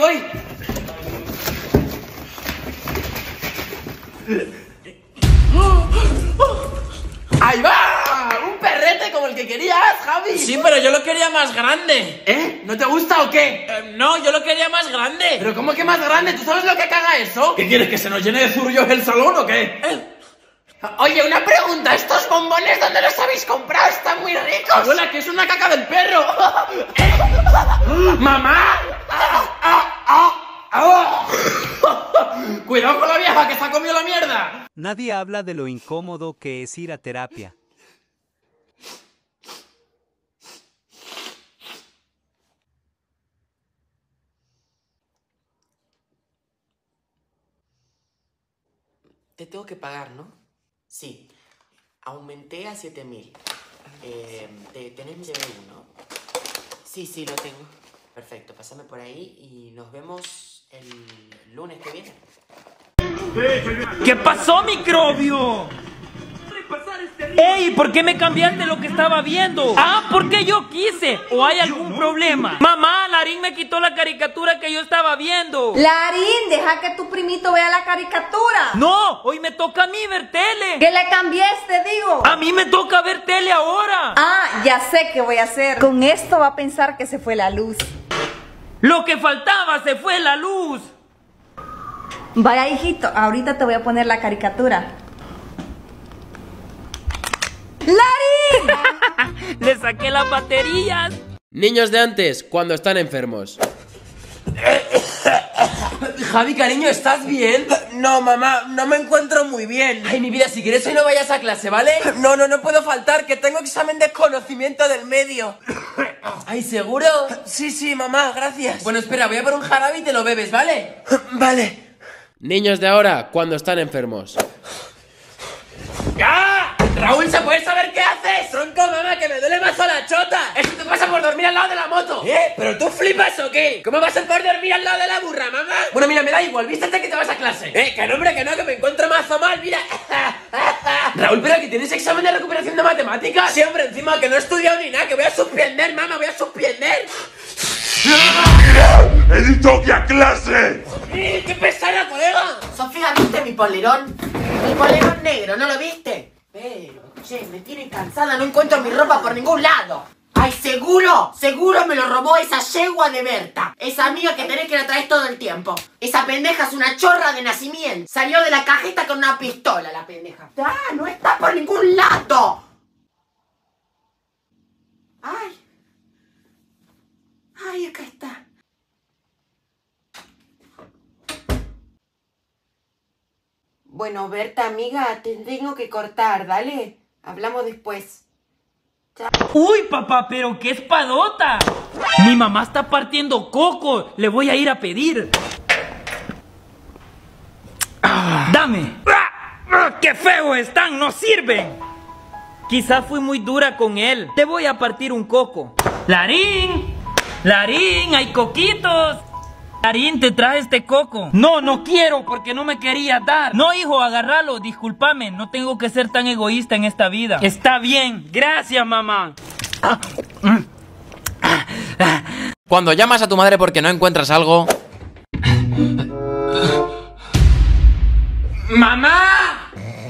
¡Ahí va! ¡Un perrete como el que querías, Javi! Sí, pero yo lo quería más grande. ¿No te gusta o qué? No, yo lo quería más grande. ¿Pero cómo que más grande? ¿Tú sabes lo que caga eso? ¿Qué quieres, que se nos llene de zurullos el salón o qué? Oye, una pregunta. ¿Estos bombones dónde los habéis comprado? Están muy ricos. Abuela, que es una caca del perro. ¡Mamá! ¡Cuidado con la vieja que se ha comido la mierda! Nadie habla de lo incómodo que es ir a terapia. Te tengo que pagar, ¿no? Sí. Aumenté a 7.000. ¿Tenés mi DNI, no? Sí, lo tengo. Perfecto, pásame por ahí y nos vemos el lunes que viene. ¿Qué pasó, microbio? ¡Ey! ¿Por qué me cambiaste lo que estaba viendo? Ah, porque yo quise. ¿O hay algún problema? Mamá, Larín me quitó la caricatura que yo estaba viendo. Larín, deja que tu primito vea la caricatura. No, hoy me toca a mí ver tele. Que le cambies, te digo. A mí me toca ver tele ahora. Ah, ya sé qué voy a hacer. Con esto va a pensar que se fue la luz. Lo que faltaba, se fue la luz. Vaya, hijito, ahorita te voy a poner la caricatura. ¡Larín! Le saqué las baterías. Niños de antes, cuando están enfermos. Javi, cariño, ¿estás bien? No, mamá, no me encuentro muy bien. Ay, mi vida, si quieres hoy no vayas a clase, ¿vale? No puedo faltar, que tengo examen de conocimiento del medio. Ay, ¿seguro? Sí, mamá, gracias. Bueno, espera, voy a por un jarabe y te lo bebes, ¿vale? Vale. Niños de ahora, cuando están enfermos. ¡Ah! Raúl, ¿se puede saber qué haces? Tronco, mamá, que me duele más la chota. Eso te pasa por dormir al lado de la moto. ¿Pero tú flipas o qué? ¿Cómo vas a poder dormir al lado de la burra, mamá? Bueno, mira, me da igual, vístete que te vas a clase. Que no, hombre, que no, que me encuentro mazo mal, mira. Raúl, ¿pero que tienes examen de recuperación de matemáticas? Sí, hombre, encima que no he estudiado ni nada, que voy a suspender, mamá, voy a suspender. ¡He dicho que a clase! ¡Qué pesada, colega! Sofía, ¿viste mi polerón? Mi polerón negro, ¿no lo viste? Pero, che, me tiene cansada, no encuentro mi ropa por ningún lado. Ay, seguro me lo robó esa yegua de Berta. Esa amiga que tenés que la traes todo el tiempo. Esa pendeja es una chorra de nacimiento. Salió de la cajeta con una pistola, la pendeja. ¡Ah, no está por ningún lado! Ay, acá está. Bueno, Berta, amiga, te tengo que cortar, dale. Hablamos después. Chao. Uy, papá, pero qué espadota. Mi mamá está partiendo coco. Le voy a ir a pedir. Dame. ¡Qué feo están! ¡No sirven! Quizás fui muy dura con él. Te voy a partir un coco. ¡Larín! ¡Larín! ¡Hay coquitos! Larín, te traje este coco. No quiero porque no me querías dar. No, hijo, agárralo, discúlpame. No tengo que ser tan egoísta en esta vida. Está bien, gracias, mamá. Cuando llamas a tu madre porque no encuentras algo... ¡Mamá!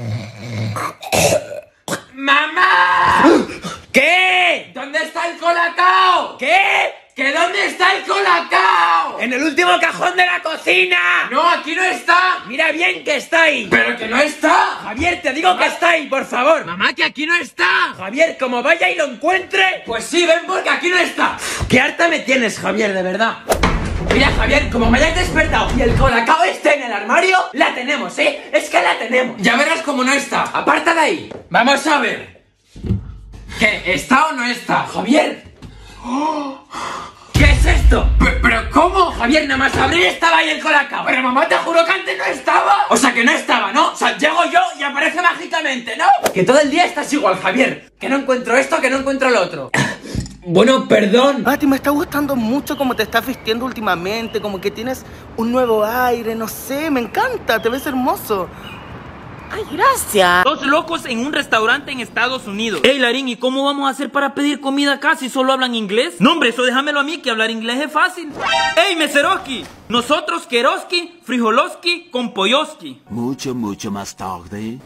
¡Mamá! ¿Qué? ¿Dónde está el colacao? ¿Qué? ¿Que dónde está el colacao? ¡En el último cajón de la cocina! No, aquí no está. Mira bien que está ahí. ¡Pero que no está! Javier, te digo que está ahí, por favor. Mamá, que aquí no está. Javier, como vaya y lo encuentre... Pues sí, ven porque aquí no está. ¡Qué harta me tienes, Javier, de verdad! Mira, Javier, como me hayas despertado y el colacao esté en el armario, la tenemos, ¿eh? Es que la tenemos. Ya verás cómo no está. Aparta de ahí. Vamos a ver. ¿Qué? ¿Está o no está? Javier. ¿Qué es esto? ¿Pero cómo? Javier, nada más abrir estaba ahí el colacao. Pero mamá, te juro que antes no estaba. O sea, que no estaba, ¿no? O sea, llego yo y aparece mágicamente, ¿no? Que todo el día estás igual, Javier. Que no encuentro esto, que no encuentro lo otro. Bueno, perdón. Mati, me está gustando mucho cómo te estás vistiendo últimamente. Como que tienes un nuevo aire, no sé, me encanta, te ves hermoso. Ay, gracias. Dos locos en un restaurante en Estados Unidos. Ey, Larín, ¿y cómo vamos a hacer para pedir comida acá si solo hablan inglés? No, hombre, eso déjamelo a mí, que hablar inglés es fácil. Ey, meseroski, nosotros queroski, frijoloski con polloski. Mucho más tarde.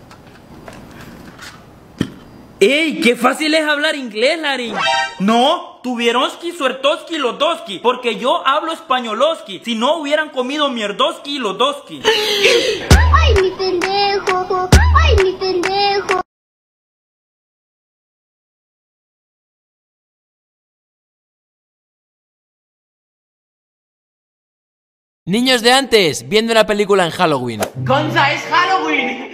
¡Ey! ¡Qué fácil es hablar inglés, Larín! No, tuvieronski, suertoski, lodoski. Porque yo hablo españoloski. Si no, hubieran comido mierdoski y lodoski. ¡Ay, mi pendejo! ¡Ay, mi pendejo! Niños de antes, viendo una película en Halloween. ¡Gonza, es Halloween!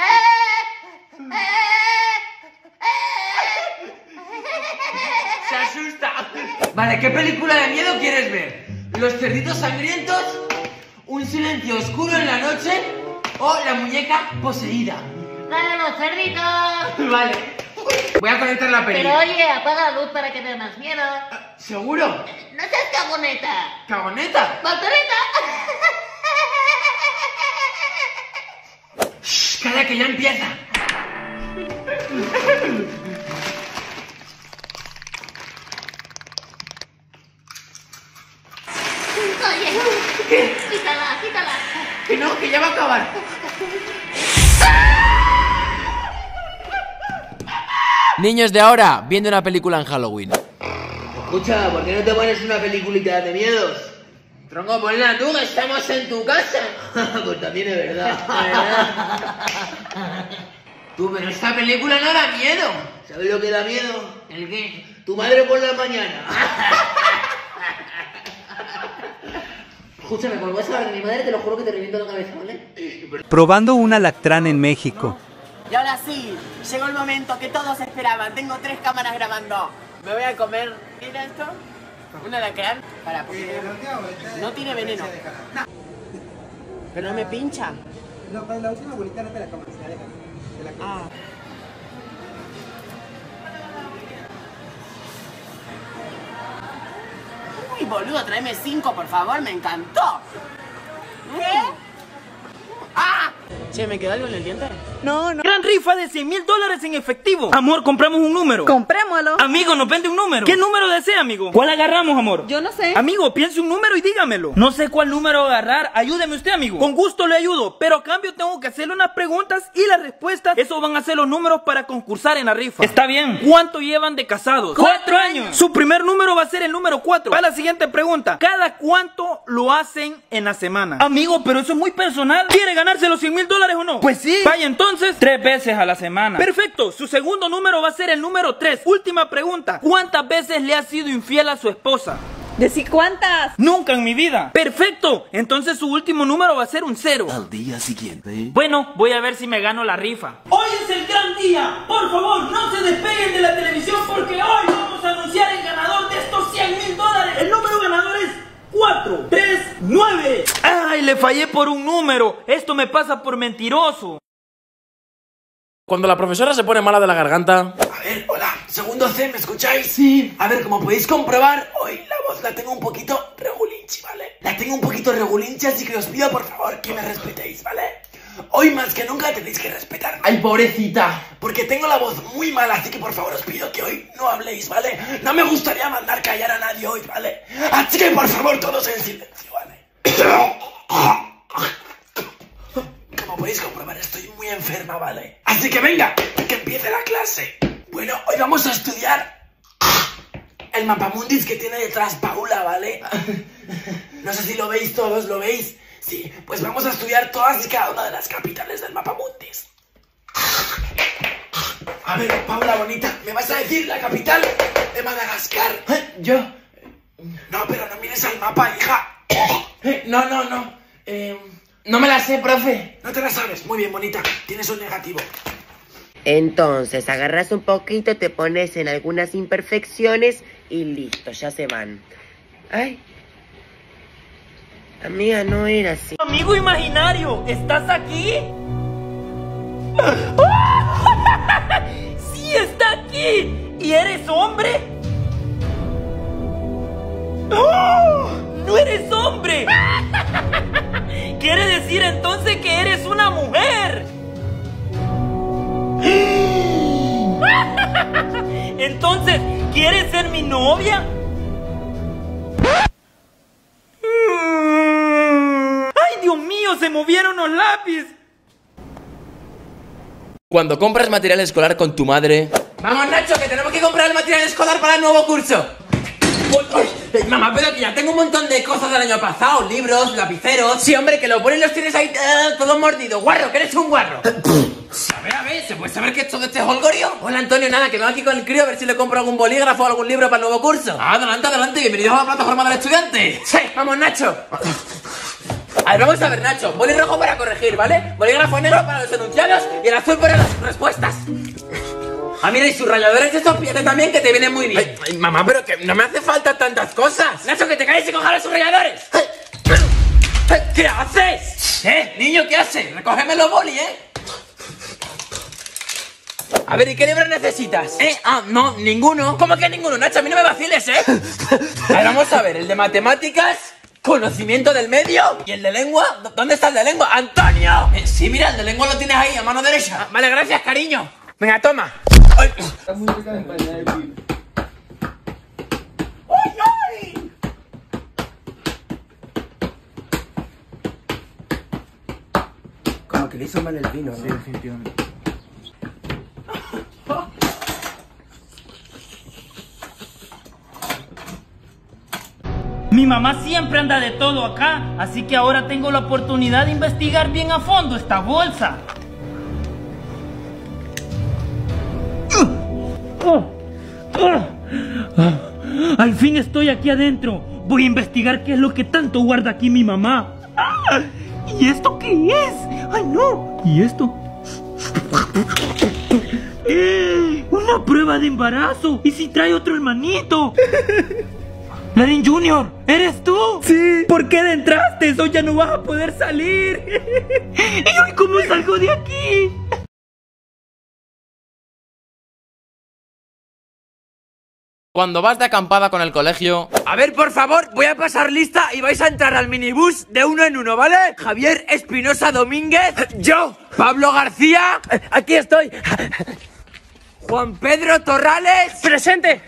Se asusta. Vale, ¿qué película de miedo quieres ver? ¿Los cerditos sangrientos? ¿Un silencio oscuro en la noche? ¿O la muñeca poseída? ¡Dale los cerditos! Vale. Voy a conectar la película. Pero oye, apaga la luz para que te dé más miedo. ¿Seguro? No seas cagoneta. ¿Cagoneta? ¡Voltereta! Calla, que ya empieza. Oye, ¿Qué? quítala, quítala. Que no, que ya va a acabar. Niños de ahora, viendo una película en Halloween. Escucha, ¿por qué no te pones una peliculita de miedos? Tronco, ponla tú, que estamos en tu casa. Pues también es verdad. Tú, pero esta película no da miedo. ¿Sabes lo que da miedo? ¿El qué? Tu madre por la mañana. Escúchame, cuando vas a hablar de mi madre, te lo juro que te reviento la cabeza, ¿vale? Probando un alacrán en México. Y ahora sí, llegó el momento que todos esperaban. Tengo 3 cámaras grabando. Me voy a comer. ¿Mira esto? Un alacrán. Para, porque no tiene veneno. Pero no me pincha. No, para la última bolita no te la comas, te la comas. Uy, boludo, tráeme 5, por favor, me encantó. ¿Qué? ¡Ah! Che, ¿me quedó algo en el diente? No, no. Gran rifa de $100,000 en efectivo. Amor, compramos un número. Comprémoslo. Amigo, nos vende un número. ¿Qué número desea, amigo? ¿Cuál agarramos, amor? Yo no sé. Amigo, piense un número y dígamelo. No sé cuál número agarrar. Ayúdeme usted, amigo. Con gusto le ayudo. Pero a cambio tengo que hacerle unas preguntas y las respuestas. Esos van a ser los números para concursar en la rifa. Está bien. ¿Cuánto llevan de casados? 4 años. Su primer número va a ser el número 4. Para la siguiente pregunta. ¿Cada cuánto lo hacen en la semana? Amigo, pero eso es muy personal. ¿Quiere ganarse los $100,000 o no? Pues sí. Vaya entonces, 3 veces a la semana. Perfecto. Su segundo número va a ser el número 3. Última pregunta. ¿Cuántas veces le ha sido infiel a su esposa? ¿Decí cuántas? Nunca en mi vida. Perfecto. Entonces su último número va a ser un 0. Al día siguiente. Bueno, voy a ver si me gano la rifa. Hoy es el gran día. Por favor, no se despeguen de la televisión porque hoy vamos a anunciar el ganador de estos $100,000. El número ganador es 4, 3, 9. Ay, le fallé por un número. Esto me pasa por mentiroso. Cuando la profesora se pone mala de la garganta. A ver, hola, segundo C, ¿me escucháis? Sí. A ver, como podéis comprobar, hoy la voz la tengo un poquito regulinchi, ¿vale? La tengo un poquito regulinchi, así que os pido por favor que me respetéis, ¿vale? Hoy más que nunca tenéis que respetar. Ay, pobrecita. Porque tengo la voz muy mala, así que por favor os pido que hoy no habléis, ¿vale? No me gustaría mandar callar a nadie hoy, ¿vale? Así que por favor todos en silencio, ¿vale? Como podéis comprobar, estoy muy enferma, ¿vale? Así que venga, que empiece la clase. Bueno, hoy vamos a estudiar el mapamundis que tiene detrás Paula, ¿vale? No sé si lo veis todos, ¿lo veis? Sí, pues vamos a estudiar todas y cada una de las capitales del mapamundis. A ver, Paula bonita, ¿me vas a decir la capital de Madagascar? ¿Yo? No, pero no mires al mapa, hija. No. No me la sé, profe. No te la sabes. Muy bien, bonita. Tienes un negativo. Entonces, agarras un poquito, te pones en algunas imperfecciones y listo, ya se van. Ay. Amiga, no era así. Amigo imaginario, ¿estás aquí? ¡Sí, está aquí! ¿Y eres hombre? ¡Oh! ¡No eres hombre! Quiere decir entonces que eres una mujer. Entonces, ¿quieres ser mi novia? ¡Ay, Dios mío! ¡Se movieron los lápices! Cuando compras material escolar con tu madre. Vamos, Nacho, que tenemos que comprar el material escolar para el nuevo curso. Mamá, pero que ya tengo un montón de cosas del año pasado. Libros, lapiceros. Sí, hombre, que lo ponen y los tienes ahí todo mordido. Guarro, que eres un guarro. A ver, ¿se puede saber qué es todo este holgorio? Hola, Antonio, nada, que vengo aquí con el crío a ver si le compro algún bolígrafo o algún libro para el nuevo curso. Adelante, bienvenidos a la plataforma del estudiante. Sí, vamos, Nacho. A ver, vamos a ver, Nacho. Boli rojo para corregir, ¿vale? Bolígrafo negro para los enunciados y el azul para las respuestas. Ah, mira, y subrayadores de estos pies también que te vienen muy bien. Ay, mamá, pero que no me hace falta tantas cosas. Nacho, que te calles y coja los subrayadores. ¿Qué haces? Niño, ¿qué haces? Recógeme los boli, A ver, ¿y qué libro necesitas? No, ninguno. ¿Cómo que ninguno, Nacho? A mí no me vaciles, A ver, vamos a ver, el de matemáticas ¿Conocimiento del medio? ¿Y el de lengua? ¿Dónde está el de lengua? ¡Antonio! Sí, mira, el de lengua lo tienes ahí, a mano derecha. Vale, gracias, cariño. Venga, toma. ¡Ay! ¡Ay! Como que le hizo mal el vino, ¿no? Sí, definitivamente. Mi mamá siempre anda de todo acá, así que ahora tengo la oportunidad de investigar bien a fondo esta bolsa. Al fin estoy aquí adentro. Voy a investigar qué es lo que tanto guarda aquí mi mamá. ¿Y esto qué es? ¡Ay, no! ¿Y esto? ¡Una prueba de embarazo! ¿Y si trae otro hermanito? Larín Junior, ¿eres tú? Sí. ¿Por qué entraste? Hoy ya no vas a poder salir. ¿Y hoy cómo salgo de aquí? Cuando vas de acampada con el colegio... A ver, por favor, voy a pasar lista y vais a entrar al minibús de uno en uno, ¿vale? Javier Espinosa Domínguez. Yo. Pablo García. Aquí estoy. Juan Pedro Torrales. Presente.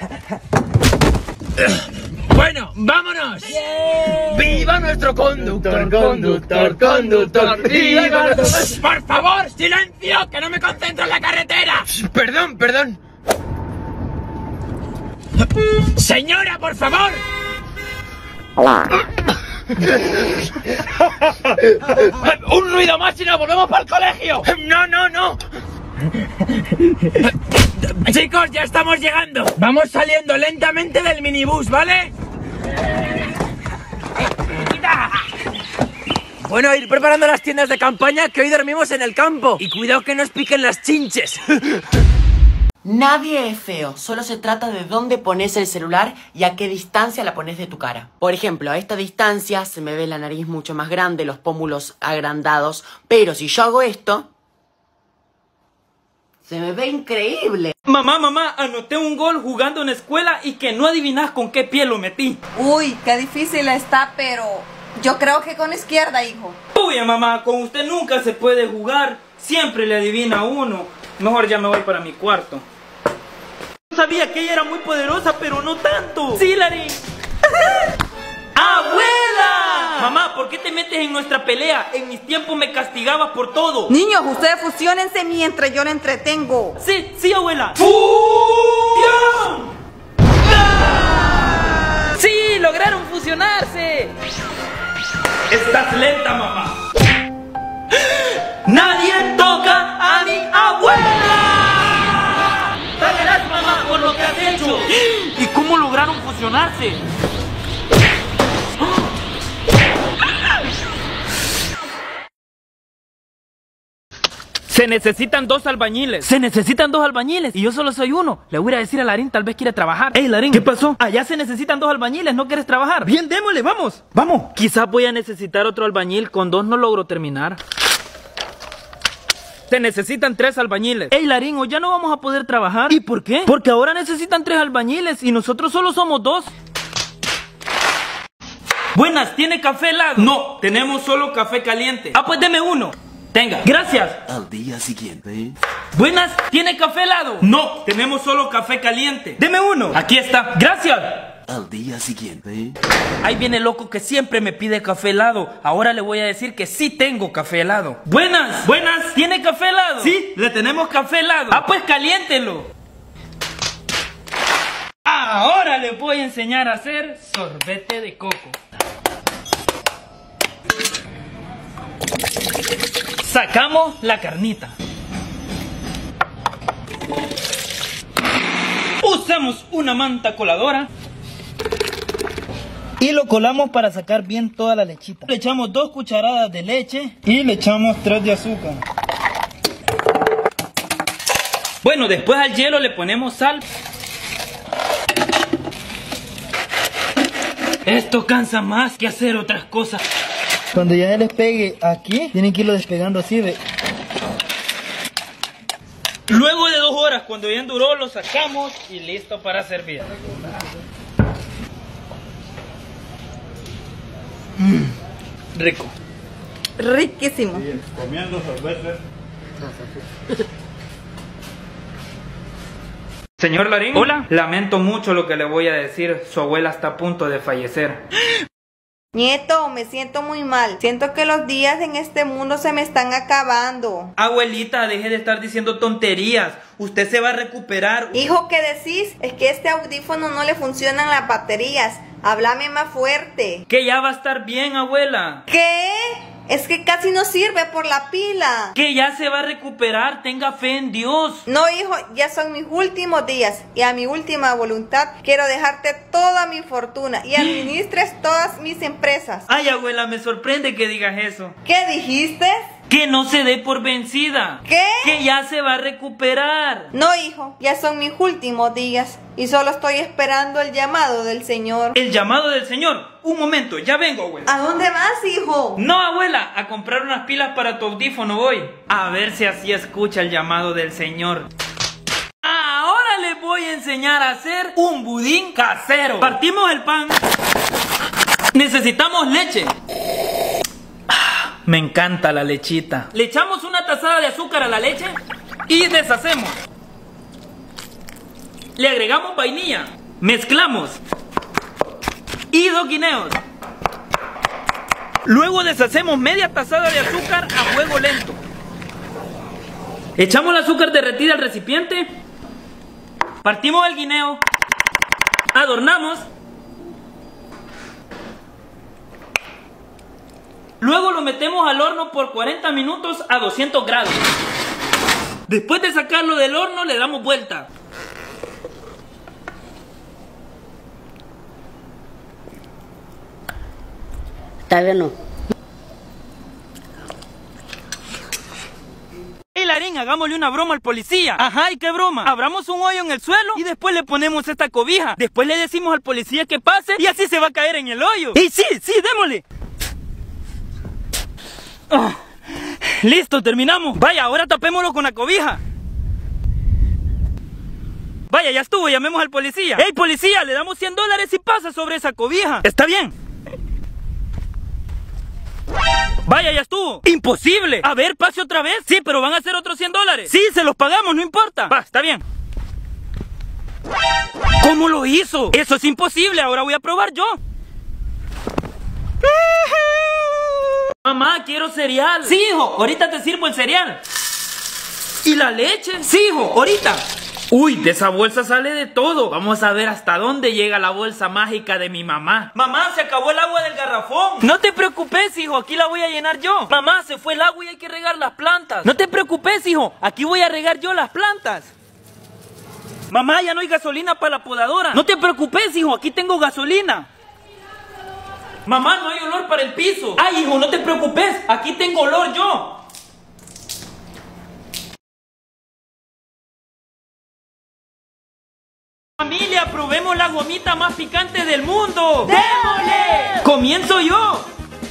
Bueno, vámonos. ¡Yeah! ¡Viva nuestro conductor, conductor, conductor! ¡Viva nuestro... ¡Por favor, silencio! ¡Que no me concentro en la carretera! Perdón, perdón. Señora, por favor. Un ruido más y nos volvemos para el colegio. No, no, no. Chicos, ya estamos llegando. Vamos saliendo lentamente del minibús, ¿vale? Bueno, ir preparando las tiendas de campaña, que hoy dormimos en el campo. Y cuidado que nos piquen las chinches. Nadie es feo, solo se trata de dónde pones el celular y a qué distancia la pones de tu cara. Por ejemplo, a esta distancia se me ve la nariz mucho más grande, los pómulos agrandados, pero si yo hago esto, se me ve increíble. Mamá, anoté un gol jugando en escuela y que no adivinás con qué pie lo metí. Uy, qué difícil está, pero yo creo que con izquierda, hijo. Uy, mamá, con usted nunca se puede jugar, siempre le adivina uno. Mejor ya me voy para mi cuarto. Sabía que ella era muy poderosa, pero no tanto. Sí, Larín. ¡Abuela! Mamá, ¿por qué te metes en nuestra pelea? En mis tiempos me castigabas por todo. Niños, ustedes fusionense mientras yo le entretengo. Sí, abuela. ¡Fusión! ¡Sí! ¡Lograron fusionarse! Estás lenta, mamá. ¡Nadie toca a mi abuela! ¡Pagarás, mamá, por lo que has hecho! ¿Y cómo lograron fusionarse? Se necesitan 2 albañiles. Se necesitan 2 albañiles. Y yo solo soy uno. Le voy a decir a Larín, tal vez quiere trabajar. Ey, Larín, ¿qué pasó? Allá se necesitan 2 albañiles, ¿no quieres trabajar? Bien, démosle, vamos. Vamos. Quizás voy a necesitar otro albañil. Con 2 no logro terminar. Se necesitan 3 albañiles. Ey, Larín, hoy ya no vamos a poder trabajar. ¿Y por qué? Porque ahora necesitan 3 albañiles y nosotros solo somos 2. Buenas, ¿tiene café helado? No, tenemos solo café caliente. Ah, pues deme uno. Tenga, gracias. Al día siguiente. Buenas, ¿tiene café helado? No, tenemos solo café caliente. Deme uno. Aquí está, gracias. Al día siguiente. Ahí viene el loco que siempre me pide café helado. Ahora le voy a decir que sí tengo café helado. Buenas, ¿tiene café helado? Sí, le tenemos café helado. Ah, pues caliéntelo. Ahora le voy a enseñar a hacer sorbete de coco. Sacamos la carnita. Usamos una manta coladora y lo colamos para sacar bien toda la lechita. Le echamos 2 cucharadas de leche y le echamos 3 de azúcar. Bueno, después al hielo le ponemos sal. Esto cansa más que hacer otras cosas. Cuando ya les pegue aquí, tienen que irlo despegando así de... Luego de 2 horas, cuando ya enduró, lo sacamos y listo para servir. Rico. Riquísimo. Comiendo sorbetes. Señor Larín. Hola. Lamento mucho lo que le voy a decir. Su abuela está a punto de fallecer. Nieto, me siento muy mal. Siento que los días en este mundo se me están acabando. Abuelita, deje de estar diciendo tonterías. Usted se va a recuperar. Hijo, ¿qué decís? Es que este audífono no le funcionan las baterías. Háblame más fuerte. Que ya va a estar bien, abuela. ¿Qué? Es que casi no sirve por la pila. Que ya se va a recuperar, tenga fe en Dios. No, hijo, ya son mis últimos días. Y a mi última voluntad quiero dejarte toda mi fortuna y administres todas mis empresas. Ay, abuela, me sorprende que digas eso. ¿Qué dijiste? Que no se dé por vencida. ¿Qué? Que ya se va a recuperar. No, hijo, ya son mis últimos días y solo estoy esperando el llamado del Señor. ¿El llamado del Señor? Un momento, ya vengo, abuela. ¿A dónde vas, hijo? No, abuela, a comprar unas pilas para tu audífono voy. A ver si así escucha el llamado del Señor. Ahora les voy a enseñar a hacer un budín casero. Partimos el pan. Necesitamos leche. Me encanta la lechita. Le echamos una tazada de azúcar a la leche y deshacemos. Le agregamos vainilla. Mezclamos. Y 2 guineos. Luego deshacemos media tazada de azúcar a fuego lento. Echamos el azúcar derretida al recipiente. Partimos el guineo. Adornamos. Luego lo metemos al horno por 40 minutos a 200 grados. Después de sacarlo del horno le damos vuelta. Está bueno. ¡Ey, Larín, hagámosle una broma al policía! Ajá, ¿y qué broma? Abramos un hoyo en el suelo y después le ponemos esta cobija. Después le decimos al policía que pase y así se va a caer en el hoyo. ¡Y sí, démosle! Oh, listo, terminamos. Vaya, ahora tapémoslo con la cobija. Vaya, ya estuvo, llamemos al policía. ¡Ey, policía! Le damos $100 si pasa sobre esa cobija. ¿Está bien? Vaya, ya estuvo. ¡Imposible! A ver, pase otra vez. Sí, pero van a ser otros $100. Sí, se los pagamos, no importa. Va, está bien. ¿Cómo lo hizo? Eso es imposible, ahora voy a probar yo. Mamá, quiero cereal. Sí, hijo, ahorita te sirvo el cereal. ¿Y la leche? Sí, hijo, ahorita. Uy, de esa bolsa sale de todo. Vamos a ver hasta dónde llega la bolsa mágica de mi mamá. Mamá, se acabó el agua del garrafón. No te preocupes, hijo, aquí la voy a llenar yo. Mamá, se fue el agua y hay que regar las plantas. No te preocupes, hijo, aquí voy a regar yo las plantas. Mamá, ya no hay gasolina para la podadora. No te preocupes, hijo, aquí tengo gasolina. Mamá, no hay olor para el piso. Ay, hijo, no te preocupes, aquí tengo olor yo. Familia, probemos la gomita más picante del mundo. ¡Démosle! ¡Comienzo yo!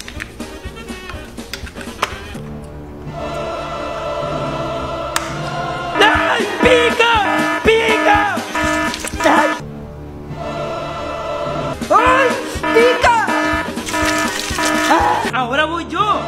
¡Ay, pica! ¡Pica! ¡Ay! ¡Ay, pica! Ahora voy yo.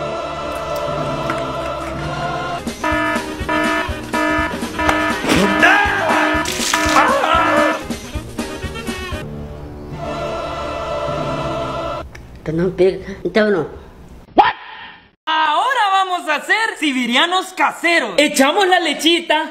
No pica, está bueno. Ahora vamos a hacer siberianos caseros. Echamos la lechita.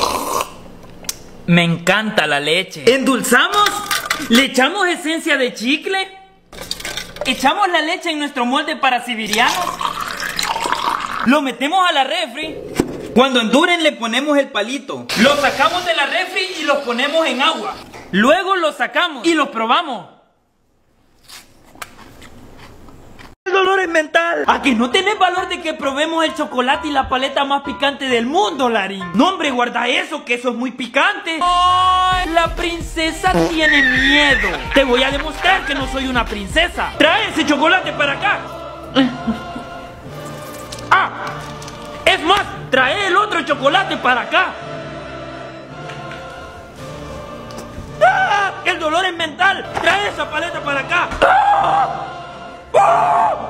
Me encanta la leche. Endulzamos. Le echamos esencia de chicle. Echamos la leche en nuestro molde para siberianos. Lo metemos a la refri. Cuando enduren le ponemos el palito. Lo sacamos de la refri y los ponemos en agua. Luego los sacamos y los probamos. El dolor es mental. ¿A que no tenés valor de que probemos el chocolate y la paleta más picante del mundo, Larín? No, hombre, guarda eso, que eso es muy picante. ¡Ay! La princesa tiene miedo. Te voy a demostrar que no soy una princesa. Trae ese chocolate para acá. ¡Ah! Es más, trae el otro chocolate para acá. ¡Ah! El dolor es mental. Trae esa paleta para acá. ¡Ah! ¡Ah!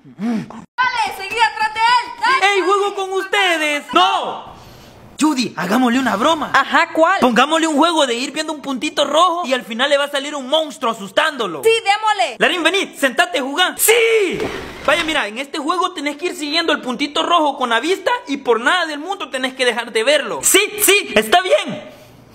Dale, seguí atrás de él. Dale. ¡Ey, juego con ustedes! ¡No! Judy, hagámosle una broma. Ajá, ¿cuál? Pongámosle un juego de ir viendo un puntito rojo y al final le va a salir un monstruo asustándolo. Sí, démosle. Larín, vení, sentate, jugá. ¡Sí! Vaya, mira, en este juego tenés que ir siguiendo el puntito rojo con la vista y por nada del mundo tenés que dejar de verlo. Sí, sí, está bien.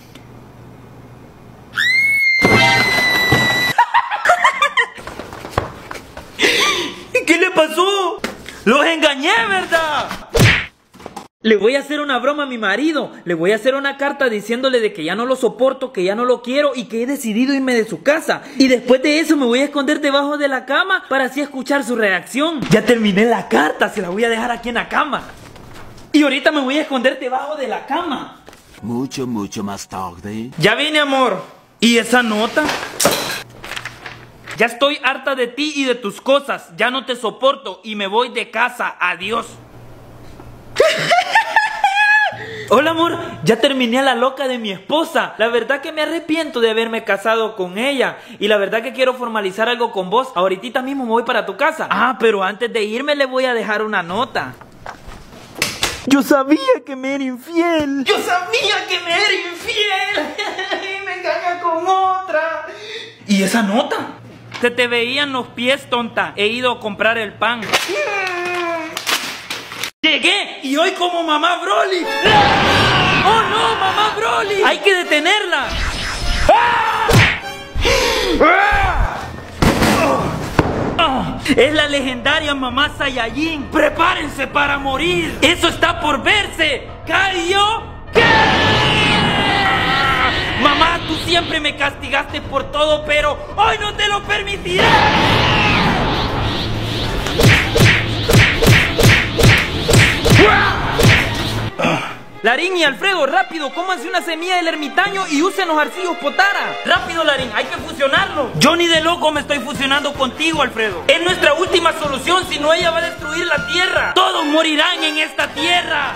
¿Qué le pasó? Los engañé, ¿verdad? Le voy a hacer una broma a mi marido. Le voy a hacer una carta diciéndole de que ya no lo soporto, que ya no lo quiero y que he decidido irme de su casa. Y después de eso me voy a esconder debajo de la cama para así escuchar su reacción. Ya terminé la carta, se la voy a dejar aquí en la cama. Y ahorita me voy a esconder debajo de la cama. Mucho más tarde. Ya vine, amor. ¿Y esa nota? Ya estoy harta de ti y de tus cosas. Ya no te soporto y me voy de casa. Adiós. Hola, amor, ya terminé a la loca de mi esposa. La verdad que me arrepiento de haberme casado con ella. Y la verdad que quiero formalizar algo con vos. Ahorita mismo me voy para tu casa. Ah, pero antes de irme le voy a dejar una nota. Yo sabía que me era infiel. Yo sabía que me era infiel. Y me engaña con otra. ¿Y esa nota? Se te veían los pies, tonta. He ido a comprar el pan. Llegué y hoy como mamá Broly. ¡Oh no, mamá Broly! ¡Hay que detenerla! Es la legendaria mamá Saiyajin. ¡Prepárense para morir! ¡Eso está por verse! ¡Kaioken! Mamá, tú siempre me castigaste por todo, pero hoy no te lo permitiré. Larín y Alfredo, rápido, cómanse una semilla del ermitaño y usen los arcillos potara. Rápido, Larín, hay que fusionarlo. Yo ni de loco me estoy fusionando contigo, Alfredo. Es nuestra última solución, si no ella va a destruir la tierra. Todos morirán en esta tierra.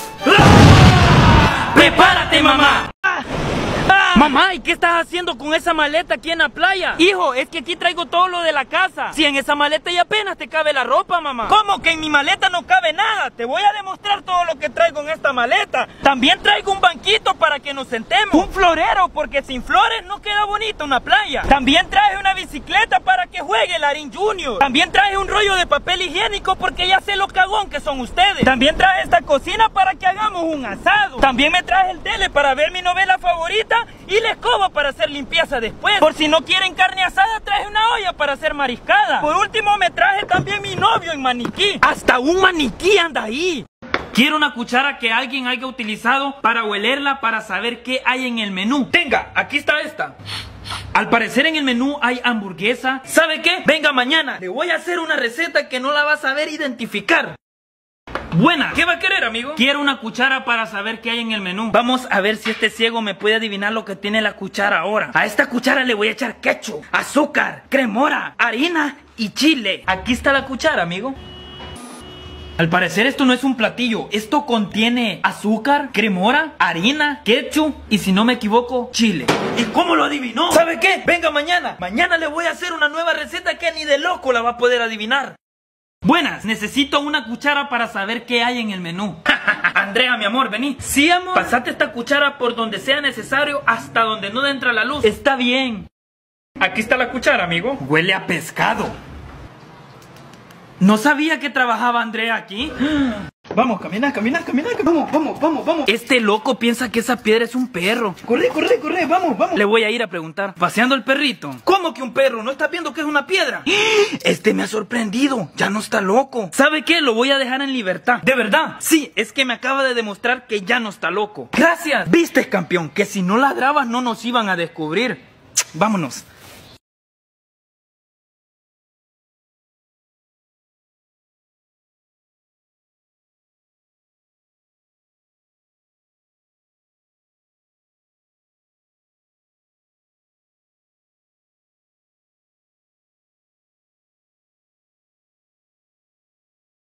¡Prepárate, mamá! Mamá, ¿y qué estás haciendo con esa maleta aquí en la playa? Hijo, es que aquí traigo todo lo de la casa. Si en esa maleta ya apenas te cabe la ropa, mamá. ¿Cómo que en mi maleta no cabe nada? Te voy a demostrar todo lo que traigo en esta maleta. También traigo un banquito para que nos sentemos. Un florero, porque sin flores no queda bonita una playa. También traje una bicicleta para que juegue Larín Junior. También traje un rollo de papel higiénico porque ya sé lo cagón que son ustedes. También traje esta cocina para que hagamos un asado. También me traje el tele para ver mi novela favorita y la escoba para hacer limpieza después. Por si no quieren carne asada, traje una olla para hacer mariscada. Por último, me traje también mi novio en maniquí. ¡Hasta un maniquí anda ahí! Quiero una cuchara que alguien haya utilizado para huelerla para saber qué hay en el menú. Tenga, aquí está esta. Al parecer en el menú hay hamburguesa. ¿Sabe qué? Venga mañana, le voy a hacer una receta que no la va a saber identificar. Buena, ¿qué va a querer, amigo? Quiero una cuchara para saber qué hay en el menú. Vamos a ver si este ciego me puede adivinar lo que tiene la cuchara ahora. A esta cuchara le voy a echar ketchup, azúcar, cremora, harina y chile. Aquí está la cuchara, amigo. Al parecer esto no es un platillo. Esto contiene azúcar, cremora, harina, ketchup y, si no me equivoco, chile. ¿Y cómo lo adivinó? ¿Sabe qué? Venga mañana. Mañana le voy a hacer una nueva receta que ni de loco la va a poder adivinar. Buenas, necesito una cuchara para saber qué hay en el menú. Andrea, mi amor, vení. Sí, amor. Pasate esta cuchara por donde sea necesario hasta donde no entra la luz. Está bien. Aquí está la cuchara, amigo. Huele a pescado. No sabía que trabajaba Andrea aquí. Vamos, camina. Vamos. Este loco piensa que esa piedra es un perro. Corre, vamos. Le voy a ir a preguntar. Paseando el perrito. ¿Cómo que un perro? ¿No estás viendo que es una piedra? Este me ha sorprendido. Ya no está loco. ¿Sabe qué? Lo voy a dejar en libertad. ¿De verdad? Sí, es que me acaba de demostrar que ya no está loco. Gracias. ¿Viste, campeón? Que si no ladrabas no nos iban a descubrir. Vámonos.